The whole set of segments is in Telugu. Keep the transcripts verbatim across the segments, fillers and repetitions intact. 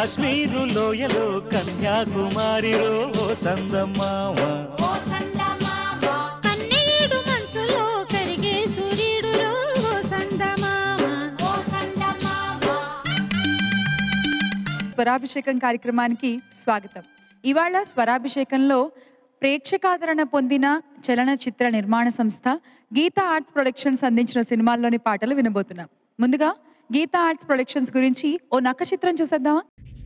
కాశ్మీరు లోయలో కన్యాకుమారిలో ఓ సందమామ కన్నీడు మంచులో కరిగే సూర్యుడులో ఓ సందమామ. స్వరాభిషేకం కార్యక్రమానికి స్వాగతం. ఇవాళ స్వరాభిషేకంలో ప్రేక్షకాదరణ పొందిన చలనచిత్ర నిర్మాణ సంస్థ గీతా ఆర్ట్స్ ప్రొడక్షన్స్ అందించిన సినిమాల్లోని పాటలు వినబోతున్నాం. ముందుగా గీతా ఆర్ట్స్ ప్రొడక్షన్స్ గురించి ఓ నక్క చిత్రం చూసేద్దామా?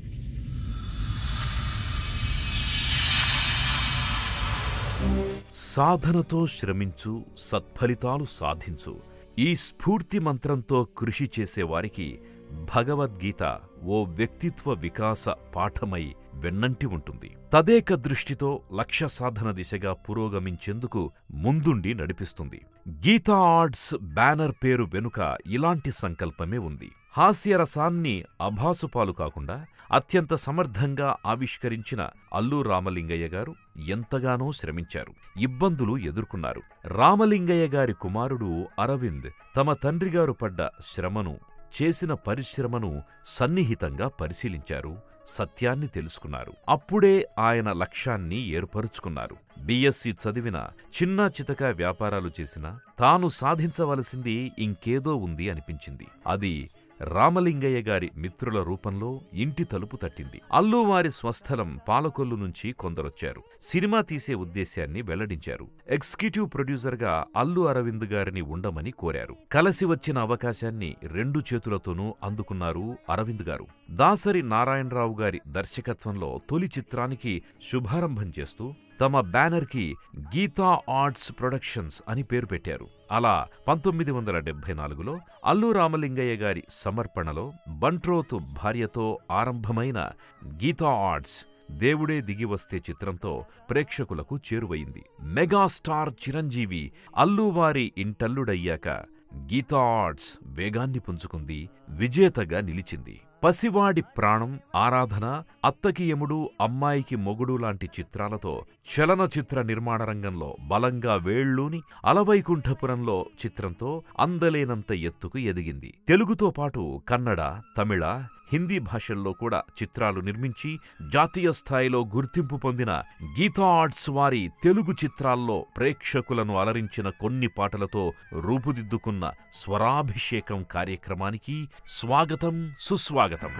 సాధనతో శ్రమించు, సత్ఫలితాలు సాధించు. ఈ స్ఫూర్తి మంత్రంతో కృషి చేసేవారికి భగవద్గీత ఓ వ్యక్తిత్వ వికాస పాఠమై వెన్నంటి ఉంటుంది. తదేక దృష్టితో లక్ష్య సాధన దిశగా పురోగమించేందుకు ముందుండి నడిపిస్తుంది. గీతా ఆర్ట్స్ బ్యానర్ పేరు వెనుక ఇలాంటి సంకల్పమే ఉంది. హాస్యరసాన్ని అభాసుపాలు కాకుండా అత్యంత సమర్థంగా ఆవిష్కరించిన అల్లు రామలింగయ్య గారు ఎంతగానో శ్రమించారు, ఇబ్బందులు ఎదుర్కొన్నారు. రామలింగయ్య గారి కుమారుడు అరవింద్ తమ తండ్రిగారు పడ్డ శ్రమను, చేసిన పరిశ్రమను సన్నిహితంగా పరిశీలించారు, సత్యాన్ని తెలుసుకున్నారు. అప్పుడే ఆయన లక్ష్యాన్ని ఏర్పరుచుకున్నారు. బిఎస్సి చదివిన, చిన్నా చితకా వ్యాపారాలు చేసిన తాను సాధించవలసింది ఇంకేదో ఉంది అనిపించింది. అది రామలింగయ్య గారి మిత్రుల రూపంలో ఇంటి తలుపు తట్టింది. అల్లు వారి స్వస్థలం పాలకొల్లు నుంచి కొందరొచ్చారు. సినిమా తీసే ఉద్దేశ్యాన్ని వెల్లడించారు. ఎగ్జిక్యూటివ్ ప్రొడ్యూసర్గా అల్లు అరవింద్ గారిని ఉండమని కోరారు. కలసి వచ్చిన అవకాశాన్ని రెండు చేతులతోనూ అందుకున్నారు అరవింద్ గారు. దాసరి నారాయణరావు గారి దర్శకత్వంలో తొలి చిత్రానికి శుభారంభం చేస్తూ తమ బ్యానర్కి గీతా ఆర్ట్స్ ప్రొడక్షన్స్ అని పేరు పెట్టారు. అలా పంతొమ్మిది వందల డెబ్బై నాలుగులో అల్లు రామలింగయ్య గారి సమర్పణలో బంట్రోతు భార్యతో ఆరంభమైన గీతా ఆర్ట్స్ దేవుడే దిగివస్తే చిత్రంతో ప్రేక్షకులకు చేరువయింది. మెగాస్టార్ చిరంజీవి అల్లువారి ఇంటల్లుడయ్యాక గీతా ఆర్ట్స్ వేగాన్ని పుంజుకుంది, విజేతగా నిలిచింది. పసివాడి ప్రాణం, ఆరాధన, అత్తకి యముడు, అమ్మాయికి మొగుడు లాంటి చిత్రాలతో చలనచిత్ర నిర్మాణ రంగంలో బలంగా వేళ్ళూని అలవైకుంఠపురంలో చిత్రంతో అందలేనంత ఎత్తుకు ఎదిగింది. తెలుగుతో పాటు కన్నడ, తమిళ, హిందీ భాషల్లో కూడా చిత్రాలు నిర్మించి జాతీయ స్థాయిలో గుర్తింపు పొందిన గీతా ఆర్ట్స్ వారి తెలుగు చిత్రాల్లో ప్రేక్షకులను అలరించిన కొన్ని పాటలతో రూపుదిద్దుకున్న స్వరాభిషేకం కార్యక్రమానికి స్వాగతం, సుస్వాగతం.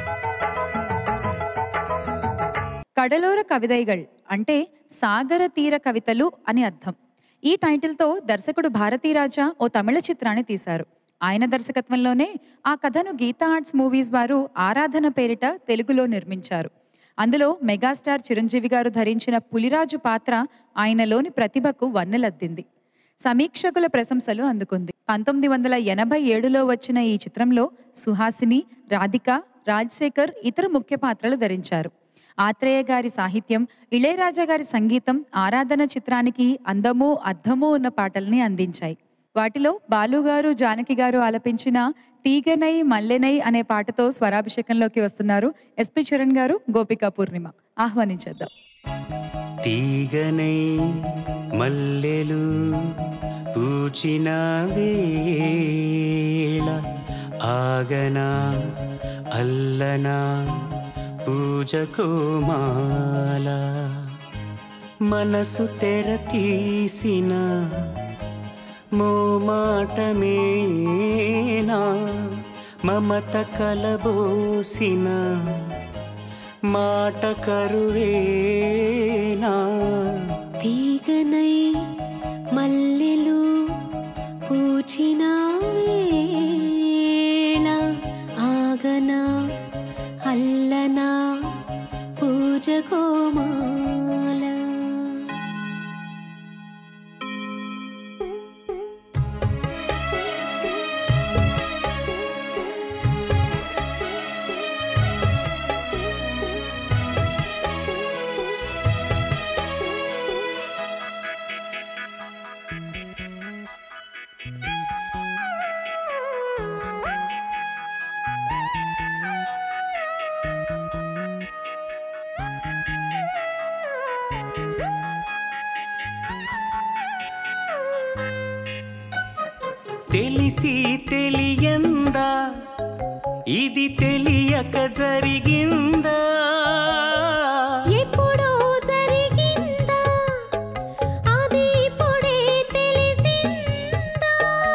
కడలోర కవిదైగళ్ అంటే సాగర తీర కవితలు అని అర్థం. ఈ టైటిల్తో దర్శకుడు భారతీరాజా ఓ తమిళ చిత్రాన్ని తీశారు. ఆయన దర్శకత్వంలోనే ఆ కథను గీతా ఆర్ట్స్ మూవీస్ వారు ఆరాధన పేరిట తెలుగులో నిర్మించారు. అందులో మెగాస్టార్ చిరంజీవి గారు ధరించిన పులిరాజు పాత్ర ఆయనలోని ప్రతిభకు వన్నెలద్దింది. సమీక్షకుల ప్రశంసలు అందుకుంది. పంతొమ్మిది వందల ఎనభై ఏడులో వచ్చిన ఈ చిత్రంలో సుహాసిని, రాధిక, రాజశేఖర్ ఇతర ముఖ్య పాత్రలు ధరించారు. ఆత్రేయ గారి సాహిత్యం, ఇళయరాజా గారి సంగీతం ఆరాధన చిత్రానికి అందమూ అర్థమూ ఉన్న పాటల్ని అందించాయి. వాటిలో బాలుగారు, జానకి గారు ఆలపించిన తీగనై మల్లెనై అనే పాటతో స్వరాభిషేకంలోకి వస్తున్నారు ఎస్పి చరణ్ గారు, గోపికా పూర్ణిమ. ఆహ్వానించేద్దాం. తీగనై మల్లెలు పూచిన వేళ ఆగనా అల్లనా పూజకోమాల మనసు తెర తీసిన మోమాటమేనా మమత కలబోసిన మాట కరువేనా తీగనై మల్లెలు పూచిన వేళ ఆగనా అల్లనా పూజకోమాల. తెలిసి తెలియందా ఇది తెలియక జరిగిందా ఎప్పుడో జరిగిందా అది ఇప్పుడే తెలిసిందా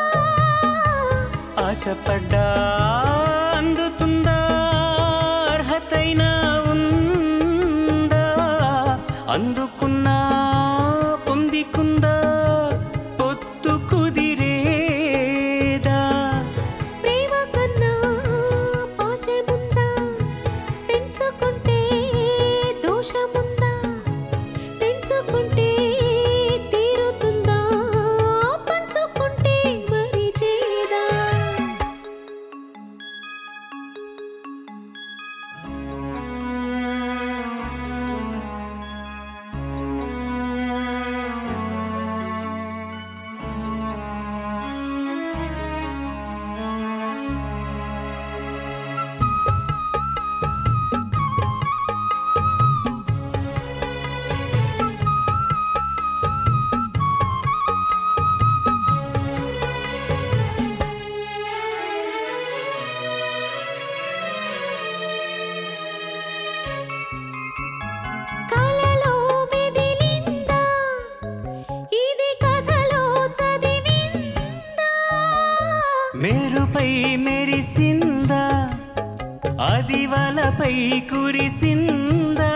ఆశపడ్డా అందుతుందా అర్హతైనా ఉందా అందుకున్నా పొందికుందా పొత్తు కుదిరేదా ప్రేమ కన్నా పాశముందా పెంచుకుంటే దోషముందా తెంచుకుంటే తీరుతుందా పంచుకుంటే మరి చేదా కలలో మెదిలిందా ఇది కథలో చదివిందా మేరుపై మెరిసిందా అది వలపై కురిసిందా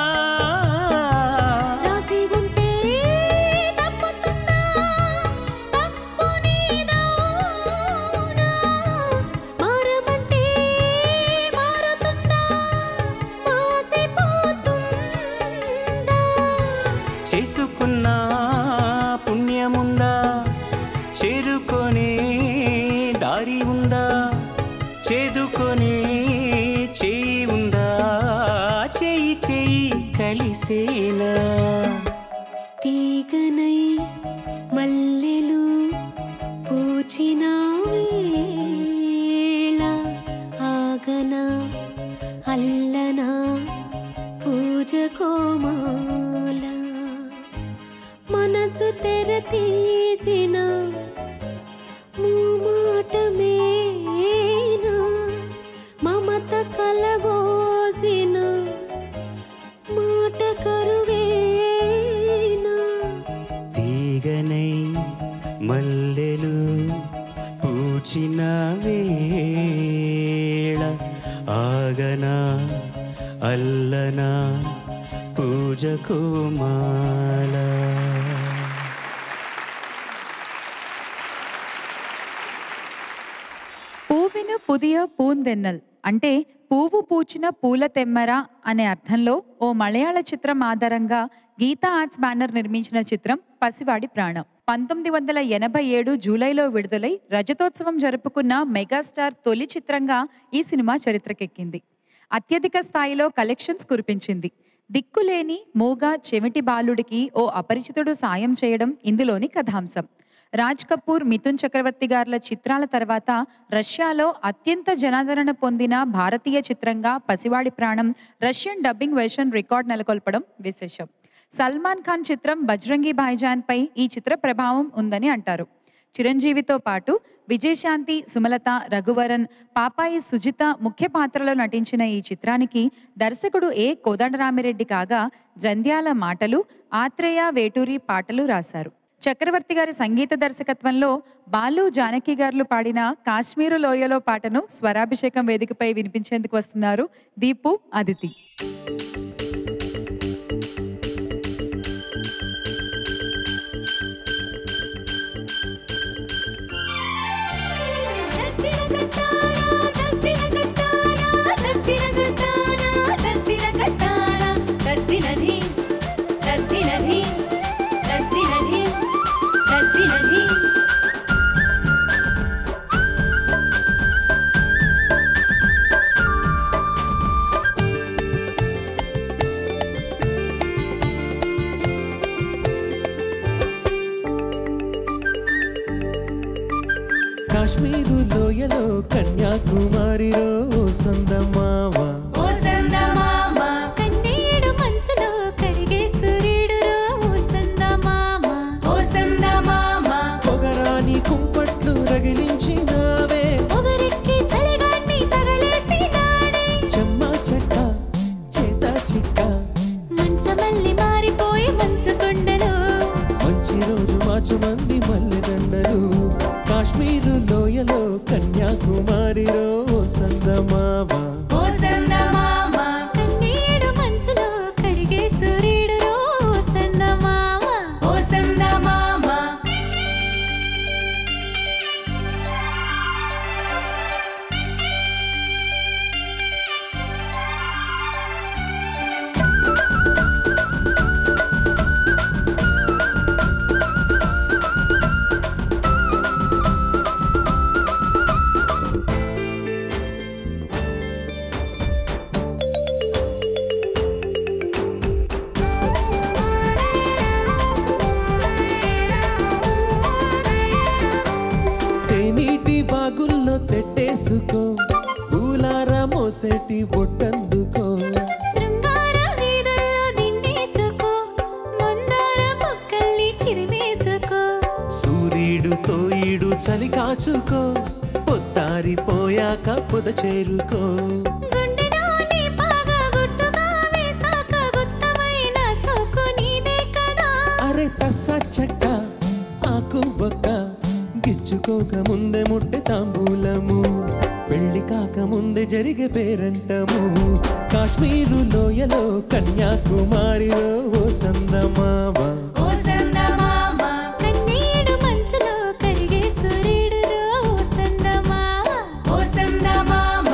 రాసి ఉంటే తప్పుతుందా తప్పు నీదౌనా మారమంటే మారుతుందా మాసిపోతుందా చేసుకున్న పుణ్యముందా చేరుకొనే దారి ఉందా చేదుకొనే చేయి ఉందా చేయి చేయి కలిసేనా తీగనై మల్లెలు పూచిన వేళ ఆగనా అల్లనా పూజ కోమాల మనసు తెర తీసిన మూమాటమేనా మమత కలబోసిన మాట కరువేనా తీగనై మల్లెలు పూచిన వేళ ఆగనా అల్లనా పూజ కోమాల పూవిను పుదియ పూందెన్నల్ అంటే పువ్వు పూచిన పూల తెమ్మర అనే అర్థంలో ఓ మలయాళ చిత్రం ఆధారంగా గీతా ఆర్ట్స్ బ్యానర్ నిర్మించిన చిత్రం పసివాడి ప్రాణం పంతొమ్మిది వందల ఎనభై ఏడు జూలైలో విడుదలై రజతోత్సవం జరుపుకున్న మెగాస్టార్ తొలి చిత్రంగా ఈ సినిమా చరిత్రకెక్కింది. అత్యధిక స్థాయిలో కలెక్షన్స్ కురిపించింది. దిక్కులేని మూగ చెవిటి బాలుడికి ఓ అపరిచితుడు సాయం చేయడం ఇందులోని కథాంశం. రాజ్ కపూర్, మిథున్ చక్రవర్తి గార్ల చిత్రాల తర్వాత రష్యాలో అత్యంత జనాదరణ పొందిన భారతీయ చిత్రంగా పసివాడి ప్రాణం రష్యన్ డబ్బింగ్ వెర్షన్ రికార్డ్ నెలకొల్పడం విశేషం. సల్మాన్ ఖాన్ చిత్రం బజరంగి భాయిజాన్ పై ఈ చిత్ర ప్రభావం ఉందని అంటారు. చిరంజీవితో పాటు విజయశాంతి, సుమలత, రఘువరన్, పాపాయి సుజిత ముఖ్య పాత్రలో నటించిన ఈ చిత్రానికి దర్శకుడు ఏ కోదండరామిరెడ్డి కాగా జంధ్యాల మాటలు, ఆత్రేయ వేటూరి పాటలు రాశారు. చక్రవర్తి గారి సంగీత దర్శకత్వంలో బాలు, జానకి గారు పాడిన కాశ్మీరు లోయలో పాటను స్వరాభిషేకం వేదికపై వినిపించేందుకు వస్తున్నారు దీపు, అదితి. కాశ్మీరు లోయలో కన్యాకుమారిలో ఓ సందమామ ఓ సందమామ కన్నీడు మనసులో కరిగే సూర్యుడురో ఓ సందమామ ఓ సందమామ పొగరాని కుంపట్లు రగిలించినావే పొగరెక్కి చలిగాన్ని తగలేసి మంది మల్లెదండలు కాశ్మీరు లోయలో కన్యాకుమారిలో ఓ సందమావ ఓ సందమామ కన్నీడు మనసులో కరిగే సూర్యుడు ఓ సందమామ ఓ సందమామ తేనీటి బాగుల్లో తెట్టేసుకో పూలార మోసేటి బొట్టందుకో శృంగార వీధుల్లో దిండేసుకో మందార పక్కల్ని చిరిమేసుకో సూర్యుడు తోయిడు చలి కాచుకో పొత్తారిపోయాక పొద చేరుకో గుండెలోని పాగా గుట్టుగా వేసాక గుత్తమైన సోకు నీదే కదా అరే తస్స చెక్క ఆకు బొక్క గిచ్చుకోక ముందే ముట్టె తాంబూలము పెళ్లి కాక ముందే జరిగే పేరంటము కాశ్మీరు లోయలో కన్యాకుమారిలో ఓ సందమావ ఓ సందమామ కన్నీడు మనసులో కరిగే సూర్యుడు ఓ సందమామ ఓ సందమామ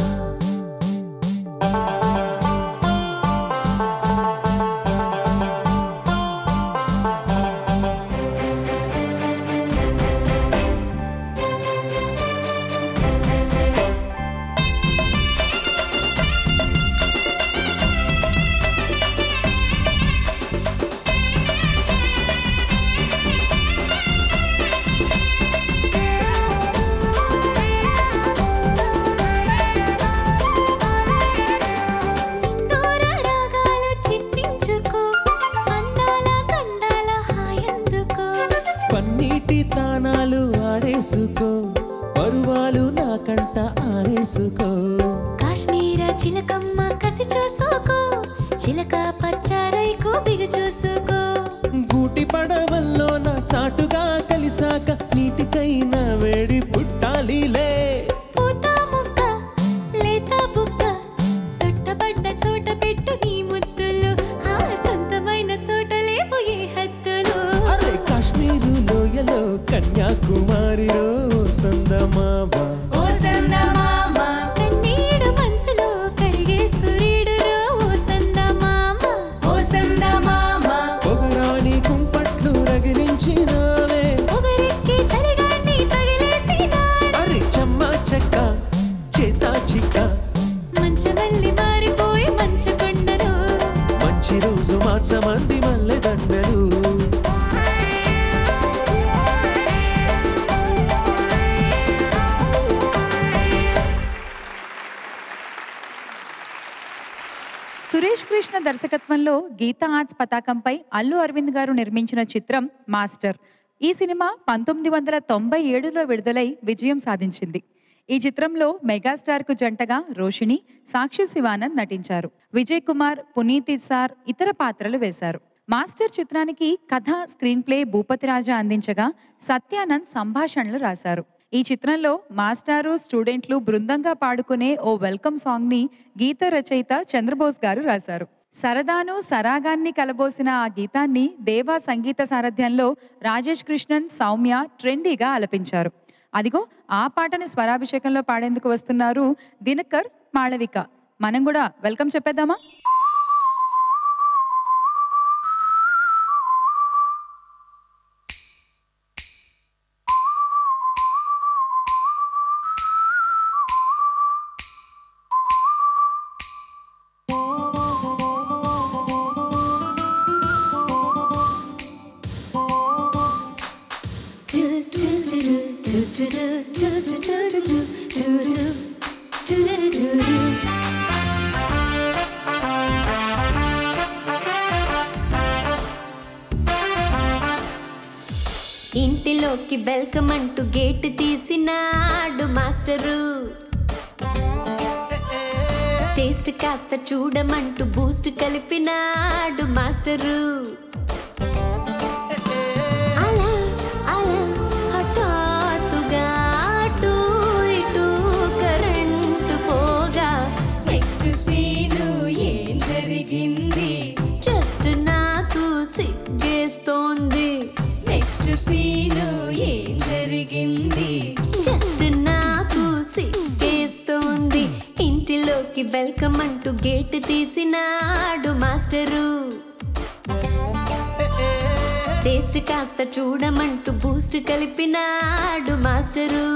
సింధూర రాగాలు చిత్రించుకో అందాల కండాల హాయందుకో పన్నీటి తానాలు ఆడేసుకో పరువాలు నా కంట ఆరేసుకో కాశ్మీర చిలకమ్మ కసి చూసుకో చిలక పచ్చారైకు బిగు చూసుకో గూటి పడవల్లో నా చాటుగా కలిసాక నీటికైనా వేడి పుట్టాలిలే పూత ముక్క లేత బుక్క సుట్టబడ్డ చోట పెట్టు నీ ముద్దులు ఆ సొంతమైన చోట లేవు ఏ హద్దులు అరే కాశ్మీరు లోయలో కన్యాకుమారిలో సందమావ ఓ సందమామ కన్నీడు మనసులో కరిగే సూర్యుడు ఓ సందమామ ఓ సందమామ పొగరాని కుంపట్లు రగిలించినావే ఒకరికి చలిగాన్ని తగిలేసినాడు అరే చెమ్మ చెక్క చేతా చిక్క మంచమల్లి మారిపోయి మంచుకొండను మంచి రోజు మార్చమంది మల్లెదండలు సురేష్ కృష్ణ దర్శకత్వంలో గీతా ఆర్ట్స్ పతాకంపై అల్లు అరవింద్ గారు నిర్మించిన చిత్రం మాస్టర్. ఈ సినిమా పంతొమ్మిది వందల తొంభై ఏడులో విడుదలై విజయం సాధించింది. ఈ చిత్రంలో మెగాస్టార్ కు జంటగా రోషిణి, సాక్షి శివానంద్ నటించారు. విజయ్ కుమార్, పునీత్ ఇస్సార్ ఇతర పాత్రలు వేశారు. మాస్టర్ చిత్రానికి కథ, స్క్రీన్ ప్లే భూపతి రాజా అందించగా సత్యానంద్ సంభాషణలు రాశారు. ఈ చిత్రంలో మాస్టారు, స్టూడెంట్లు బృందంగా పాడుకునే ఓ వెల్కమ్ సాంగ్ ని గీత రచయిత చంద్రబోస్ గారు రాశారు. సరదాను సరాగాన్ని కలబోసిన ఆ గీతాన్ని దేవా సంగీత సారథ్యంలో రాజేష్ కృష్ణన్, సౌమ్య ట్రెండీగా ఆలపించారు. అదిగో ఆ పాటను స్వరాభిషేకంలో పాడేందుకు వస్తున్నారు దినకర్, మాళవిక. మనం కూడా వెల్కమ్ చెప్పేద్దామా? ఇంటిలోకి వెల్కమ్ అంటూ గేట్ తీసినాడు మాస్టరు. టేస్ట్ కాస్త చూడమంటూ బూస్ట్ కలిపినాడు మాస్టరు. అలా సీను ఏం జరిగింది జస్ట్ నాకు సిగ్గేస్తోంది ఇంటిలోకి వెల్కమ్ అంటూ గేట్ తీసినాడు మాస్టరు టేస్ట్ కాస్త చూడమంటూ బూస్ట్ కలిపినాడు మాస్టరు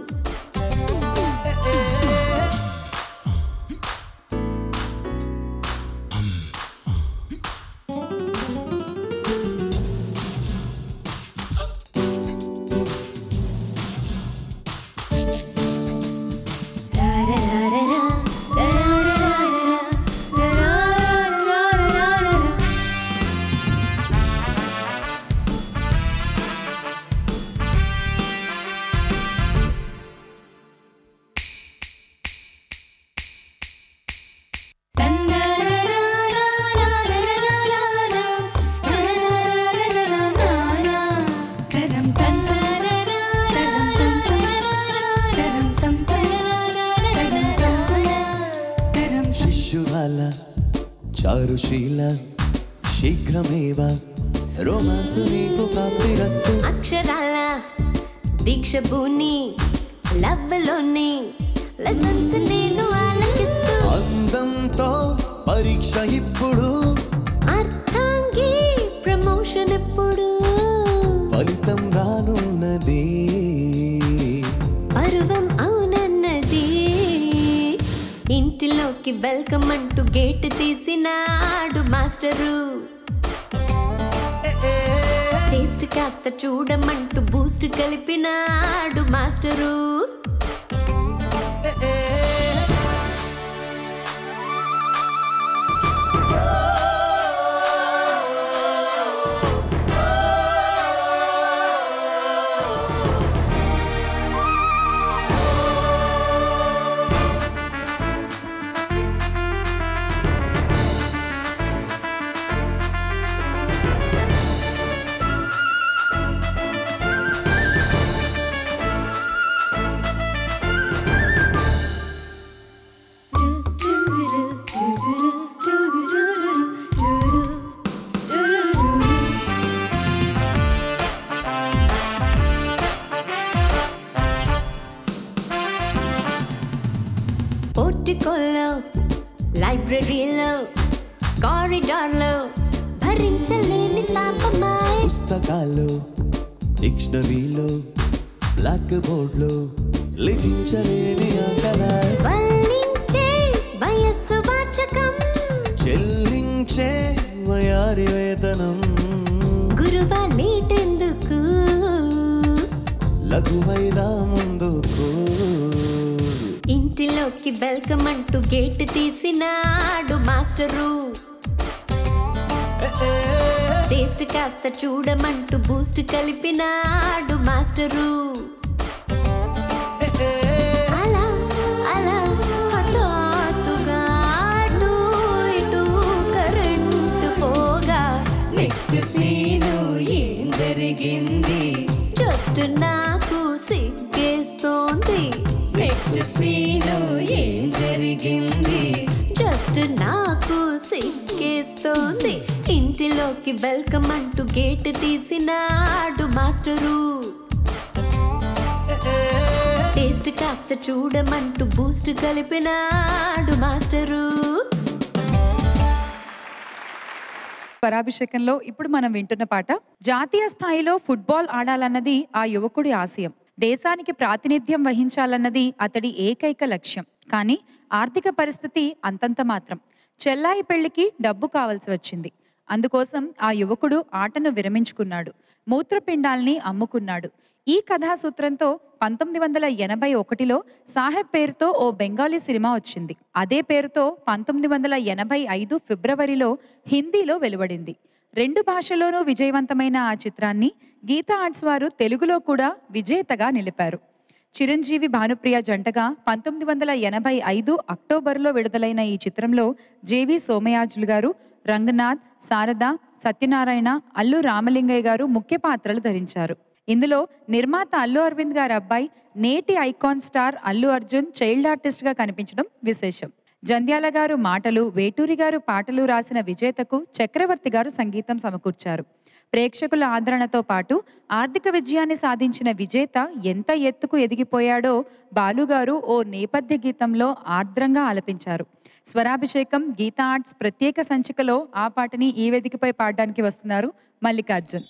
చారుశీల శీఘ్రమేవ రొమాన్స్ నీకు ప్రాప్తిరస్తు అక్షరాల దీక్ష భూని లవ్లోని లెసన్స్ నేను ఆలకిస్తూ అందంతో పరీక్ష ఇప్పుడు అర్థాంగి ప్రమోషన్ ఇప్పుడు ఫలితం రానున్నది పర్వం అవునన్నది ఇంటిలోకి వెల్కమ్ అంటూ గేట్ తీసినాడు మాస్టరు టేస్ట్ కాస్త చూడమంటూ బూస్ట్ కలిపినాడు మాస్టరు పోర్టికోలో లైబ్రరీలో కారిడార్లో భరించలేని తాపమాయ్ పుస్తకాల్లో డిక్షనరీలో బ్లాక్ బోర్డ్లో లిఖించలేని ఆకలాయ్ వల్లించే వయస్సు వాచకం చెల్లించే వయారి వేతనం గురువా నీటెందుకు లఘువైరా ముందుకు ఇంటిలోకి వెల్కమ్ అంటూ గేట్ తీసినాడు మాస్టరు టేస్ట్ కాస్త చూడమంటూ బూస్ట్ కలిపినాడు మాస్టరు అలా అలా హఠాత్తుగా అటు ఇటు కరెంటు పోగా నెక్స్ట్ సీను ఏం జరిగింది జస్ట్ నాకు సిగ్గేస్తోంది నెక్స్ట్ సీను ఏం జరిగింది జస్ట్ నాకు సిగ్గేస్తోంది ఇంటిలోకి వెల్కమ్ అంటూ గేట్ తీసినాడు మాస్టరు టేస్ట్ కాస్త చూడమంటూ బూస్ట్ కలిపినాడు మాస్టరు పరాభిషేకంలో ఇప్పుడు మనం వింటున్న పాట జాతీయ స్థాయిలో ఫుట్బాల్ ఆడాలన్నది ఆ యువకుడి ఆశయం. దేశానికి ప్రాతినిధ్యం వహించాలన్నది అతడి ఏకైక లక్ష్యం. కానీ ఆర్థిక పరిస్థితి అంతంత మాత్రం. చెల్లాయి పెళ్లికి డబ్బు కావాల్సి వచ్చింది. అందుకోసం ఆ యువకుడు ఆటను విరమించుకున్నాడు. మూత్రపిండాల్ని అమ్ముకున్నాడు. ఈ కథా సూత్రంతో పంతొమ్మిది వందల ఎనభై ఒకటిలో సాహెబ్ పేరుతో ఓ బెంగాలీ సినిమా వచ్చింది. అదే పేరుతో పంతొమ్మిది వందల ఎనభై ఐదు ఫిబ్రవరిలో హిందీలో వెలువడింది. రెండు భాషల్లోనూ విజయవంతమైన ఆ చిత్రాన్ని గీతా ఆర్ట్స్ వారు తెలుగులో కూడా విజేతగా నిలిపారు. చిరంజీవి భానుప్రియ జంటగా పంతొమ్మిది వందల ఎనభై ఐదు అక్టోబర్లో విడుదలైన ఈ చిత్రంలో జేవి సోమయాజులు గారు, రంగనాథ్, శారద, సత్యనారాయణ, అల్లు రామలింగయ్య గారు ముఖ్య పాత్రలు ధరించారు. ఇందులో నిర్మాత అల్లు అరవింద్ గారి అబ్బాయి, నేటి icon star Allu Arjun child artist గా కనిపించడం విశేషం. జంధ్యాల గారు మాటలు, వేటూరి గారు పాటలు రాసిన విజేతకు చక్రవర్తి గారు సంగీతం సమకూర్చారు. ప్రేక్షకుల ఆదరణతో పాటు ఆర్థిక విజయాన్ని సాధించిన విజేత ఎంత ఎత్తుకు ఎదిగిపోయాడో బాలుగారు ఓ నేపథ్య గీతంలో ఆర్ద్రంగా ఆలపించారు. స్వరాభిషేకం గీతా ఆర్ట్స్ ప్రత్యేక సంచికలో ఆ పాటని ఈ వేదికపై పాడడానికి వస్తున్నారు మల్లికార్జున్.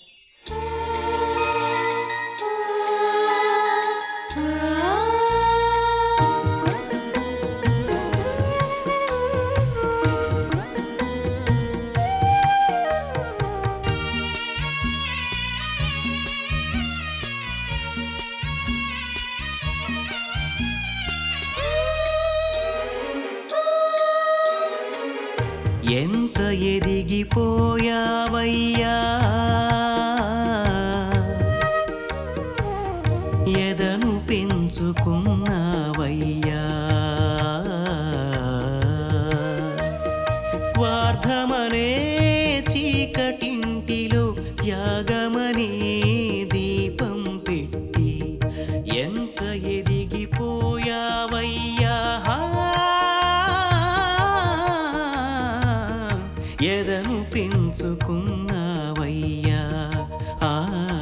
ఎంత ఎదిగిపోయావయ్యా, ఎదను పెంచుకున్నావయ్యా, స్వార్థమనే చీకటింటిలో త్యాగమనే దీపం పెట్టి ఎంత ఎదిగిపోయావయ్యా, ఎదను పెంచుకున్నావయ్యా. ఆ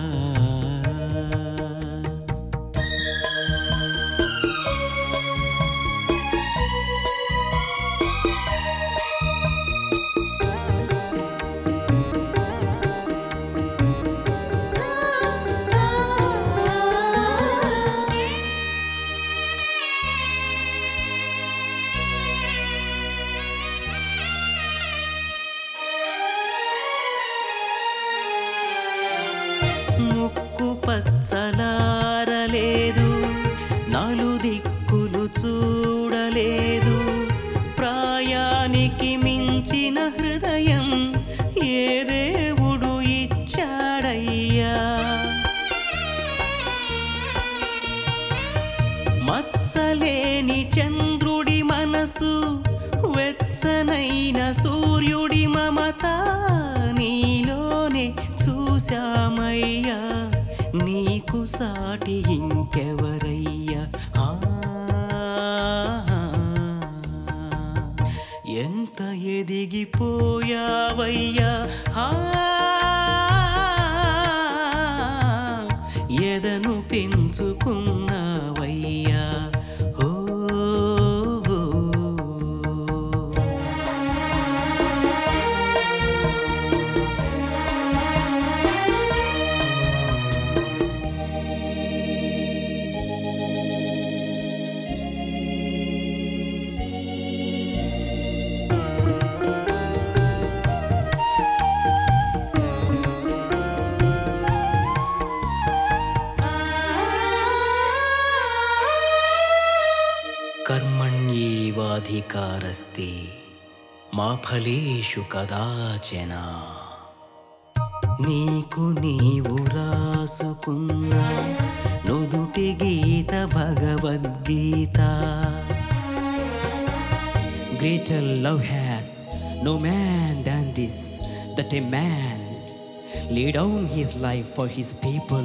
ముక్కు పచ్చలారలేదు, నలుదిక్కులు చూడలేదు, ప్రాయానికి మించిన హృదయం ఏ దేవుడు ఇచ్చాడయ్యా, మత్సలేని చంద్రుడి మనసు, వెచ్చనైన సూర్యుడి మమత నీలోనే చూశామయ్యా, నీకు సాటి ఇంకెవరయ్యా. ఎంత ఎదిగిపోయావయ్యా, ఎదను పెంచుకున్నావయ్యా. కర్మణ్యేవాధికారస్తే మా ఫలేషు కదాచన, నీకు నీవు రాసుకున్న నుదుటి గీత Bhagavad Gita. Greater love hath no man than this, that a man lay down his life for his people.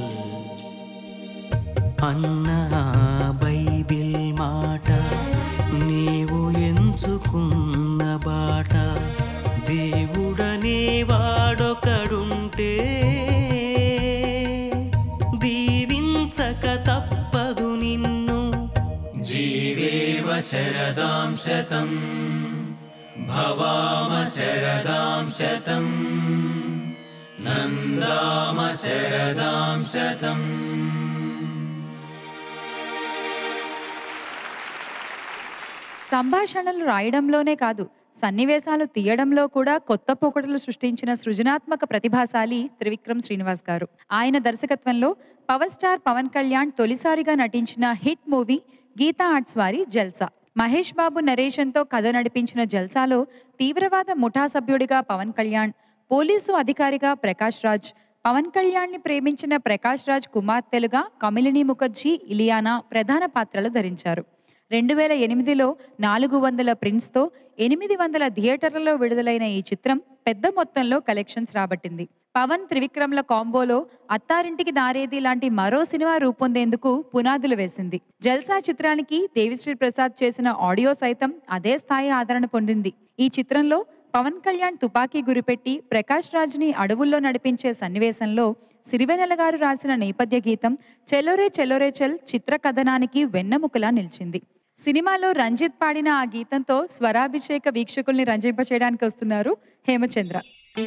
అన్నా బైబిల్ మాట, నీవు ఎంచుకున్న బాట, దేవుడనే వాడొకడుంటే దీవించక తప్పదు నిన్ను. జీవేవ శరదాం శతం భవామ శరదాం శతం నందామ శరదాం శతం. సంభాషణలు రాయడంలోనే కాదు, సన్నివేశాలు తీయడంలో కూడా కొత్త పోకడలు సృష్టించిన సృజనాత్మక ప్రతిభాశాలి త్రివిక్రమ్ శ్రీనివాస్ గారు. ఆయన దర్శకత్వంలో పవర్ స్టార్ పవన్ కళ్యాణ్ తొలిసారిగా నటించిన హిట్ మూవీ గీతా ఆర్ట్స్ వారి జల్సా. మహేష్ బాబు నరేషన్తో కథ నడిపించిన జల్సాలో తీవ్రవాద ముఠా సభ్యుడిగా పవన్ కళ్యాణ్, పోలీసు అధికారిగా ప్రకాష్ రాజ్, పవన్ కళ్యాణ్ని ప్రేమించిన ప్రకాష్ రాజ్ కుమార్తెలుగా కమిలిని ముఖర్జీ, ఇలియానా ప్రధాన పాత్రలు ధరించారు. రెండు వేల ఎనిమిదిలో నాలుగు వందల ప్రింట్స్తో ఎనిమిది వందల థియేటర్లలో విడుదలైన ఈ చిత్రం పెద్ద మొత్తంలో కలెక్షన్స్ రాబట్టింది. పవన్ త్రివిక్రమ్ల కాంబోలో అత్తారింటికి దారేది లాంటి మరో సినిమా రూపొందేందుకు పునాదులు వేసింది. జల్సా చిత్రానికి దేవిశ్రీ ప్రసాద్ చేసిన ఆడియో సైతం అదే స్థాయి ఆదరణ పొందింది. ఈ చిత్రంలో పవన్ కళ్యాణ్ తుపాకీ గురిపెట్టి ప్రకాష్ రాజ్ని అడవుల్లో నడిపించే సన్నివేశంలో సిరివెన్నెల గారు రాసిన నేపథ్య గీతం చెలోరే చెలోరే చల్ చిత్ర కథనానికి వెన్నెముకలా నిలిచింది. సినిమాలో రంజిత్ పాడిన ఆ గీతంతో స్వరాభిషేక వీక్షకుల్ని రంజింపచేయడానికి వస్తున్నారు హేమచంద్ర.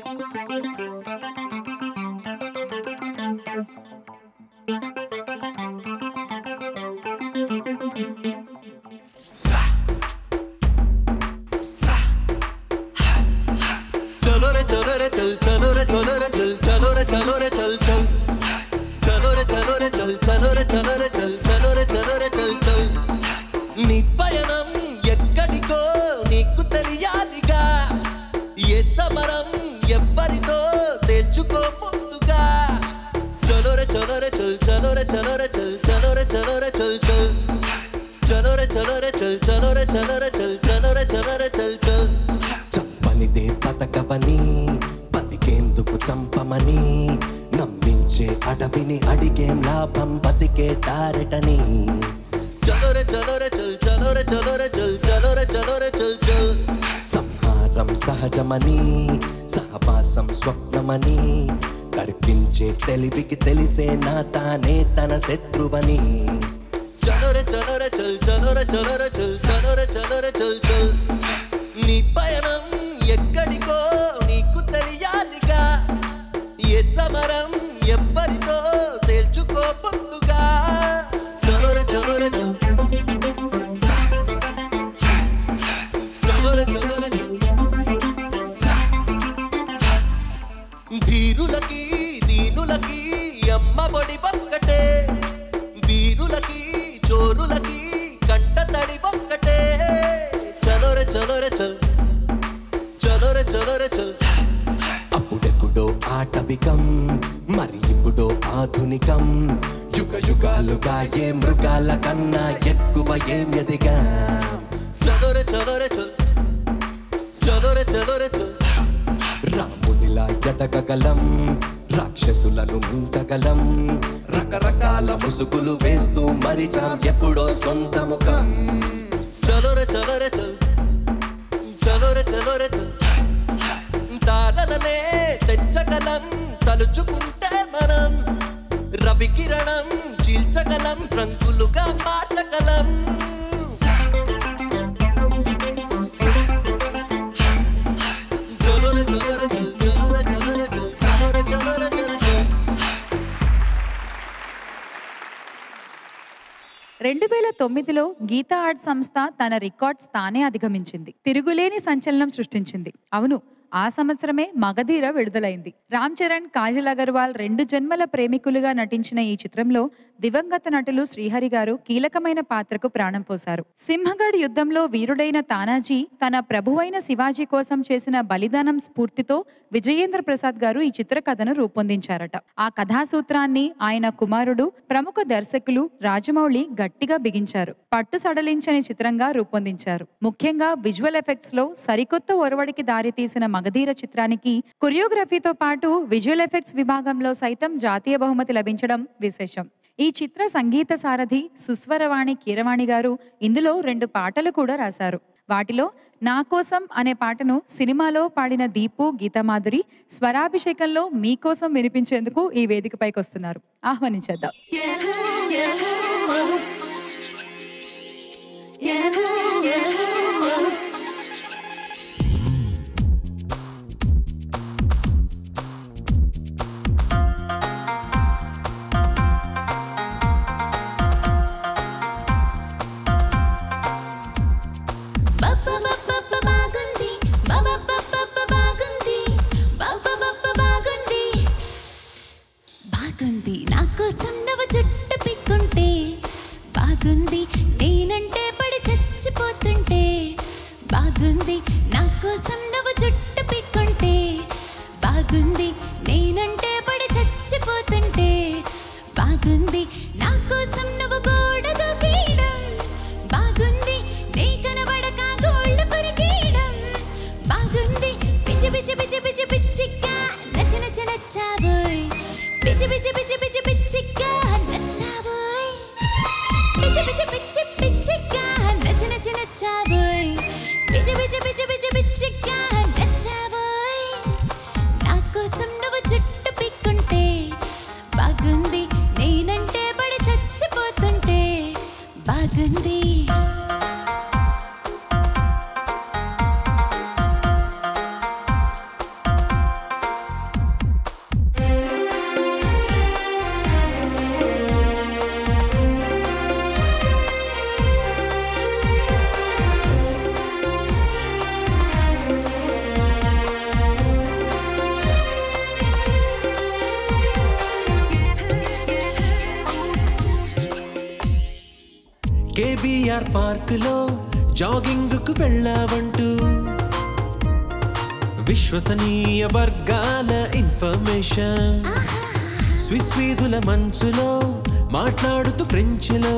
चलो रे चल चलो रे चलो रे चल चलो रे चलो रे चल चल चलो रे चलो रे चल चलो रे चलो रे चल चलो रे चलो रे चल चल నీ పయనం ఎక్కడికో నీకు తెలియాలిగా ఏ సమరం ఎవ్వరితో తేల్చుకో ముందుగా చలో రే చలో రే చల్ చలో రే చలో రే చల్ చలో రే చలో రే చల్ చల్ చలో రే చలో రే చల్ చలో రే చలో రే చల్ చలో రే చలో రే చల్ చల్ చెప్పనిదే పతకవని బతికేందుకు చంపమని నమ్మించే అడవిని అడిగేం లాభం బతికే తారటని చలో రే చలో రే చల్ చలో రే చలో రే చల్ చలో రే చలో రే చల్ చల్ సంహారం సహజమని సహవాసం స్వప్నమని కర్పించే తెలివికి తెలిసే నా తానే తన శత్రువని చలో రే చలో రే చల్ చలో రే చలో రే చల్ చలో రే చలో రే చల్ చల్ నీ పయనం ఎక్కడికో నీకు తెలియాలిగా ఏ సమరం ఎవ్వరితో తేల్చుకో పొద్దుగా చలో రే చలో రే చల్ చలో రే చలో రే చల్ ధీరులకి దీనులకి అమ్మ ఒడి ఒక్కటే వీరులకి చోరులకి కంట తడి ఒక్కటే చలో రే చలో రే చల్ చలో రే చలో రే చల్ అప్పుడెప్పుడో ఆటవికం మరి ఇప్పుడు ఆధునికం యుగ యుగాలుగా ఏ మృగాల కన్నా ఎక్కువ ఏం ఎదిగా చలో రే చలో రే చల్ చలో రే చలో రే చల్ రామునిలా ఎదగగలం రాక్షసులను మించగలం రకరకాల ముసుగులు వేస్తూ మరిచాం ఎప్పుడో సొంత ముఖం చలో రే చలో రే చల్ చలో రే చలో రే చల్ తారలనే తెచ్చగలం తలుచుకుంటే మనం రవి కిరణం చీల్చగలం రంగులుగా మార్చగలం చలో రే చలో రే చల్ చలో రే చలో రే చల్ చలో రే చలో రే చల్ చల్ రెండు వేల తొమ్మిదిలో గీతా ఆర్ట్ సంస్థ తన రికార్డ్స్ తానే అధిగమించింది. తిరుగులేని సంచలనం సృష్టించింది. అవును, ఆ సంవత్సరమే మగధీర విడుదలైంది. రామ్ చరణ్, కాజల్ అగర్వాల్ రెండు జన్మల ప్రేమికులుగా నటించిన ఈ చిత్రంలో దివంగత నటులు శ్రీహరి గారు కీలకమైన పాత్రకు ప్రాణం పోశారు. సింహగఢ్ యుద్ధంలో వీరుడైన తానాజీ తన ప్రభువైన శివాజీ కోసం చేసిన బలిదానం స్ఫూర్తితో విజయేంద్ర ప్రసాద్ గారు ఈ చిత్ర కథను రూపొందించారట. ఆ కథా సూత్రాన్ని ఆయన కుమారుడు ప్రముఖ దర్శకులు రాజమౌళి గట్టిగా బిగించారు. పట్టు సడలించని చిత్రంగా రూపొందించారు. ముఖ్యంగా విజువల్ ఎఫెక్ట్స్ లో సరికొత్త ఒరవడికి దారితీసిన మగధీర చిత్రానికి కొరియోగ్రఫీతో పాటు విజువల్ ఎఫెక్ట్స్ విభాగంలో సైతం జాతీయ బహుమతి లభించడం విశేషం. ఈ చిత్ర సంగీత సారథి సుస్వరవాణి కీరవాణి గారు ఇందులో రెండు పాటలు కూడా రాశారు. వాటిలో నా కోసం అనే పాటను సినిమాలో పాడిన దీపు, గీతామాధురి స్వరాభిషేకంలో మీకోసం వినిపించేందుకు ఈ వేదికపైకి వస్తున్నారు. ఆహ్వానించేద్దాం. నా కోసం నవ్వు చుట్టు పిక్కుంటే బాగుంది, నేనంటే పడి చచ్చిపోతుంటే బాగుంది. నా కోసం నవ్వు చుట్టు పిక్కుంటే బాగుంది, నేనంటే పడి చచ్చిపోతుంటే బాగుంది. నా కోసం నువ్వు గోడ దూకేయడం బాగుంది, నీ కనబడక గోళ్ళ కొరికేయడం బాగుంది. పిచ్చి పిచ్చి పిచ్చి పిచ్చి పిచ్చిగా నచ్చ నచ్చ నచ్చాబోయ్, పిచ్చి పిచ్చి పిచ్చి పిచ్చి పిచ్చిగా నచ్చాబోయ్, పిచ్చి పిచ్చి పిచ్చి పిచ్చిగా నచ్చ నచ్చ నచ్చాబోయ్, పిచ్చి పిచ్చి పిచ్చి పిచ్చి పిచ్చిగా నచ్చ ఉంది. కేబీఆర్ పార్క్ లో జాగింగ్ కు వెళ్ళావంటూ విశ్వసనీయ వర్గాల ఇన్ఫర్మేషన్. స్విస్ వీధుల మంచులో మాట్లాడుతూ ఫ్రెంచ్ లో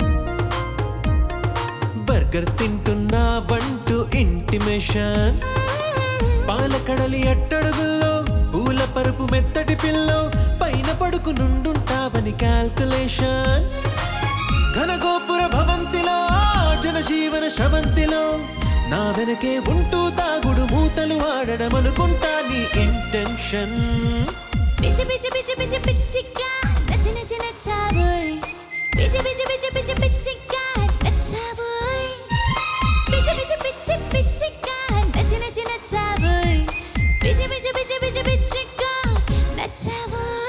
బర్గర్ తింటున్నావంటూ ఇంటిమేషన్. పాలకడలి అట్టడుగుల్లో పూల పరుపు మెత్తటి పిల్లో పైన పడుకు నుండుంటావని క్యాల్కులేషన్. ఘనగోపుర భవంతిలో జనజీవన శవంతిలో నా వెనకే ఉంటూ తాగుడు మూతలు ఆడడం అనుకుంటా నీ ఇంటెన్షన్. పిచ్చి పిచ్చి పిచ్చి పిచ్చి పిచ్చిగా నచ్చి నచ్చి నచ్చావోయ్. పిచ్చి పిచ్చి పిచ్చి పిచ్చి పిచ్చిగా నచ్చావోయ్. పిచ్చి పిచ్చి పిచ్చి పిచ్చిగా నచ్చి నచ్చి నచ్చావోయ్. పిచ్చి పిచ్చి పిచ్చి పిచ్చి పిచ్చిగా నచ్చావోయ్.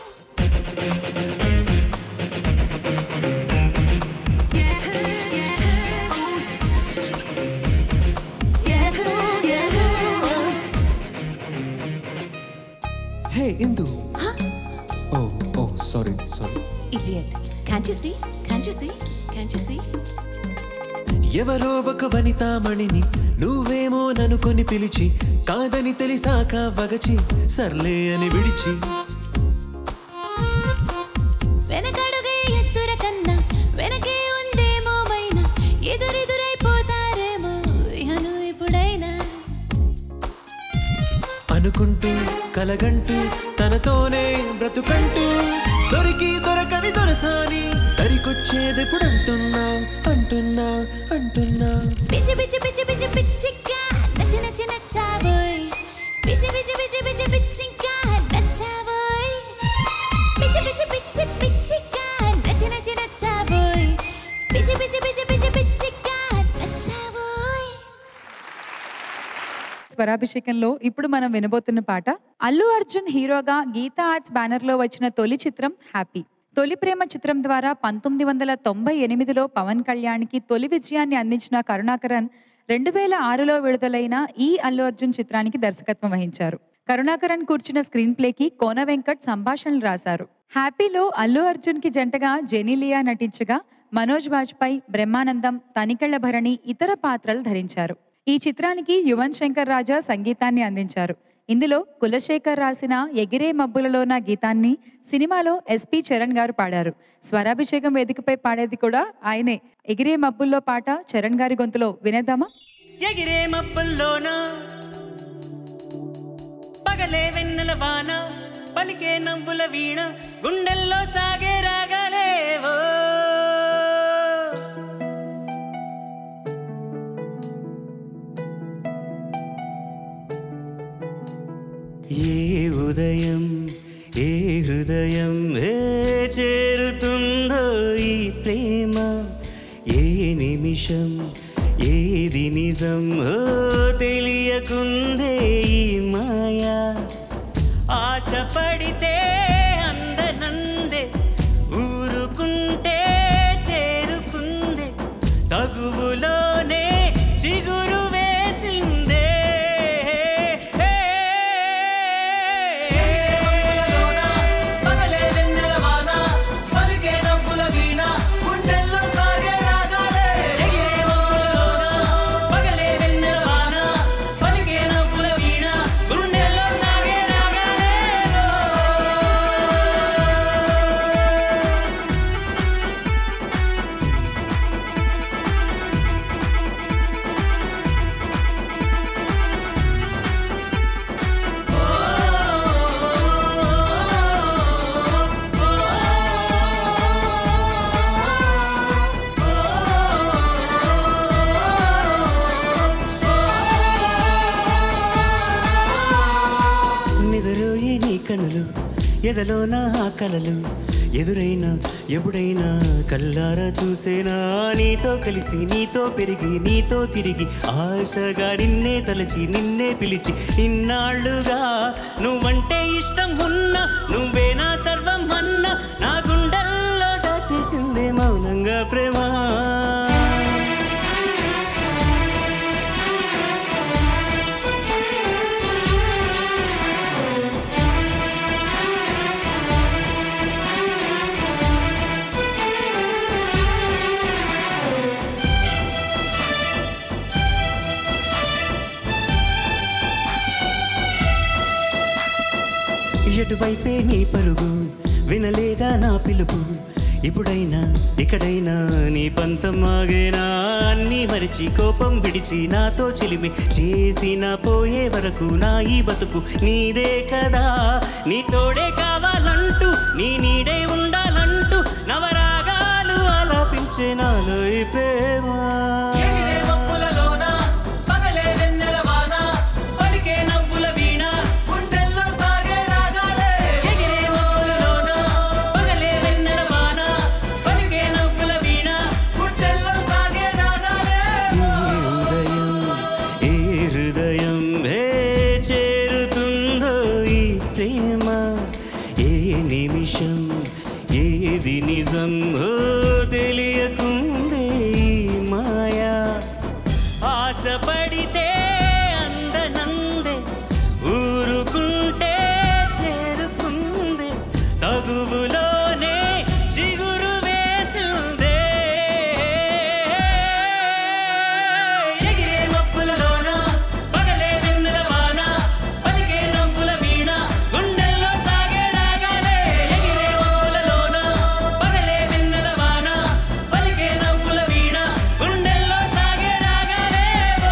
Hey Indu. Huh? Oh, oh, sorry, sorry. Idiot. Can't you see? Can't you see? Can't you see? ఎవరో ఒక వనితామణిని నువ్వేమో ననుకొని పిలిచి కాదని తెలిసాక వగచి సర్లే అని విడిచి వెనకడుగే ఎత్తుర కన్నా వెనకే ఉందేమో మైనా ఎదురెదురైపోతారేమో ఇహను ఇప్పుడైనా అనుకుంటూ కలగంటూ తనతోనే బ్రతుకంటూ దొరికి దొరకని దొరసాని దరికొచ్చేదెప్పుడు అంటున్నా అంటున్నా అంటున్నా. పిచ్చి పిచ్చి పిచ్చి పిచ్చి పిచ్చిగా నచ్చి నచ్చి నచ్చావోయ్. పిచ్చి పిచ్చి పిచ్చి పిచ్చి పిచ్చిగా నచ్చావోయ్. పిచ్చి పిచ్చి పిచ్చి పిచ్చిగా నచ్చి నచ్చి నచ్చావోయ్. పిచ్చి పిచ్చి పిచ్చి పిచ్చి పిచ్చిగా నచ్చావోయ్. స్వరాభిషేకంలో ఇప్పుడు మనం వినబోతున్న పాట అల్లు అర్జున్ హీరోగా గీతా ఆర్ట్స్ బ్యానర్ లో వచ్చిన తొలి చిత్రం హ్యాపీ. తొలి ప్రేమ చిత్రం ద్వారా పంతొమ్మిది వందల తొంభై ఎనిమిదిలో పవన్ కళ్యాణ్కి తొలి విజయాన్ని అందించిన కరుణాకరన్ రెండు వేల ఆరులో విడుదలైన ఈ అల్లు అర్జున్ చిత్రానికి దర్శకత్వం వహించారు. కరుణాకరన్ కూర్చున్న స్క్రీన్ ప్లేకి కోన వెంకట్ సంభాషణలు రాశారు. హ్యాపీలో అల్లు అర్జున్ కి జంటగా జెనీలియా నటించగా మనోజ్ బాజ్పేయి, బ్రహ్మానందం, తనికెళ్ల భరణి ఇతర పాత్రలు ధరించారు. ఈ చిత్రానికి యువన్ శంకర్ రాజా సంగీతాన్ని అందించారు. ఇందులో కులశేఖర్ రాసిన ఎగిరే మబ్బులలోన గీతాన్ని సినిమాలో ఎస్పి చరణ్ గారు పాడారు. స్వరాభిషేకం వేదికపై పాడేది కూడా ఆయనే. ఎగిరే మబ్బుల్లో పాట చరణ్ గారి గొంతులో వినేద్దామా? ఎగిరే మబ్బుల్లోన పగలే వెన్నెల వాన పలికే నవ్వుల వీణ గుండెల్లో సాగే రాగలేవో ఏ ఉదయం ఏ హృదయం ఏ చేరుతుందో ఈ ప్రేమ ఏ నిమిషం ఏది నిజం ఓ తెలియకుందే ఈ మాయా ఆశ పడితే అందనందే ఊరుకుంటే చేరుకుందే తగువులోనే చిగురు వేసిందే ఎదలో నా కలలు ఎదురైనా ఎప్పుడైనా కల్లారా చూసేనా నీతో కలిసి నీతో పెరిగి నీతో తిరిగి ఆశగా నిన్నే తలచి నిన్నే పిలిచి ఇన్నాళ్ళుగా నువ్వంటే ఇష్టం ఉన్నా నువ్వే నా సర్వం అన్నా నా గుండెల్లో దాచేసిందే మౌనంగా ప్రేమ ఎటువైపే నీ పరుగు వినలేదా నా పిలుపు ఇప్పుడైనా ఇక్కడైనా నీ పంతం ఆగేనా అన్నీ మరిచి కోపం విడిచి నాతో చిలిమి చేసిన పోయే వరకు నా ఈ బతుకు నీదే కదా నీ తోడే కావాలంటూ నీ నీడే ఉండాలంటూ నవరాగాలు ఆలాపించే నాలో ఈ ప్రేమ ఏది నిజం తెలియకుందే మాయా ఆశపడితే అందనందే ఊరుకుంటే చేరుకుందే తగువులోనే చిగురు వేసిందే ఎగిరే మప్పులలోన పగలే వెన్నెల వాన పలికే నవ్వుల వీణ గుండెల్లో సాగే రాగాలే ఎగిరే మప్పులలోన పగలే వెన్నెల వాన పలికే నవ్వుల వీణ గుండెల్లో సాగే రాగాలే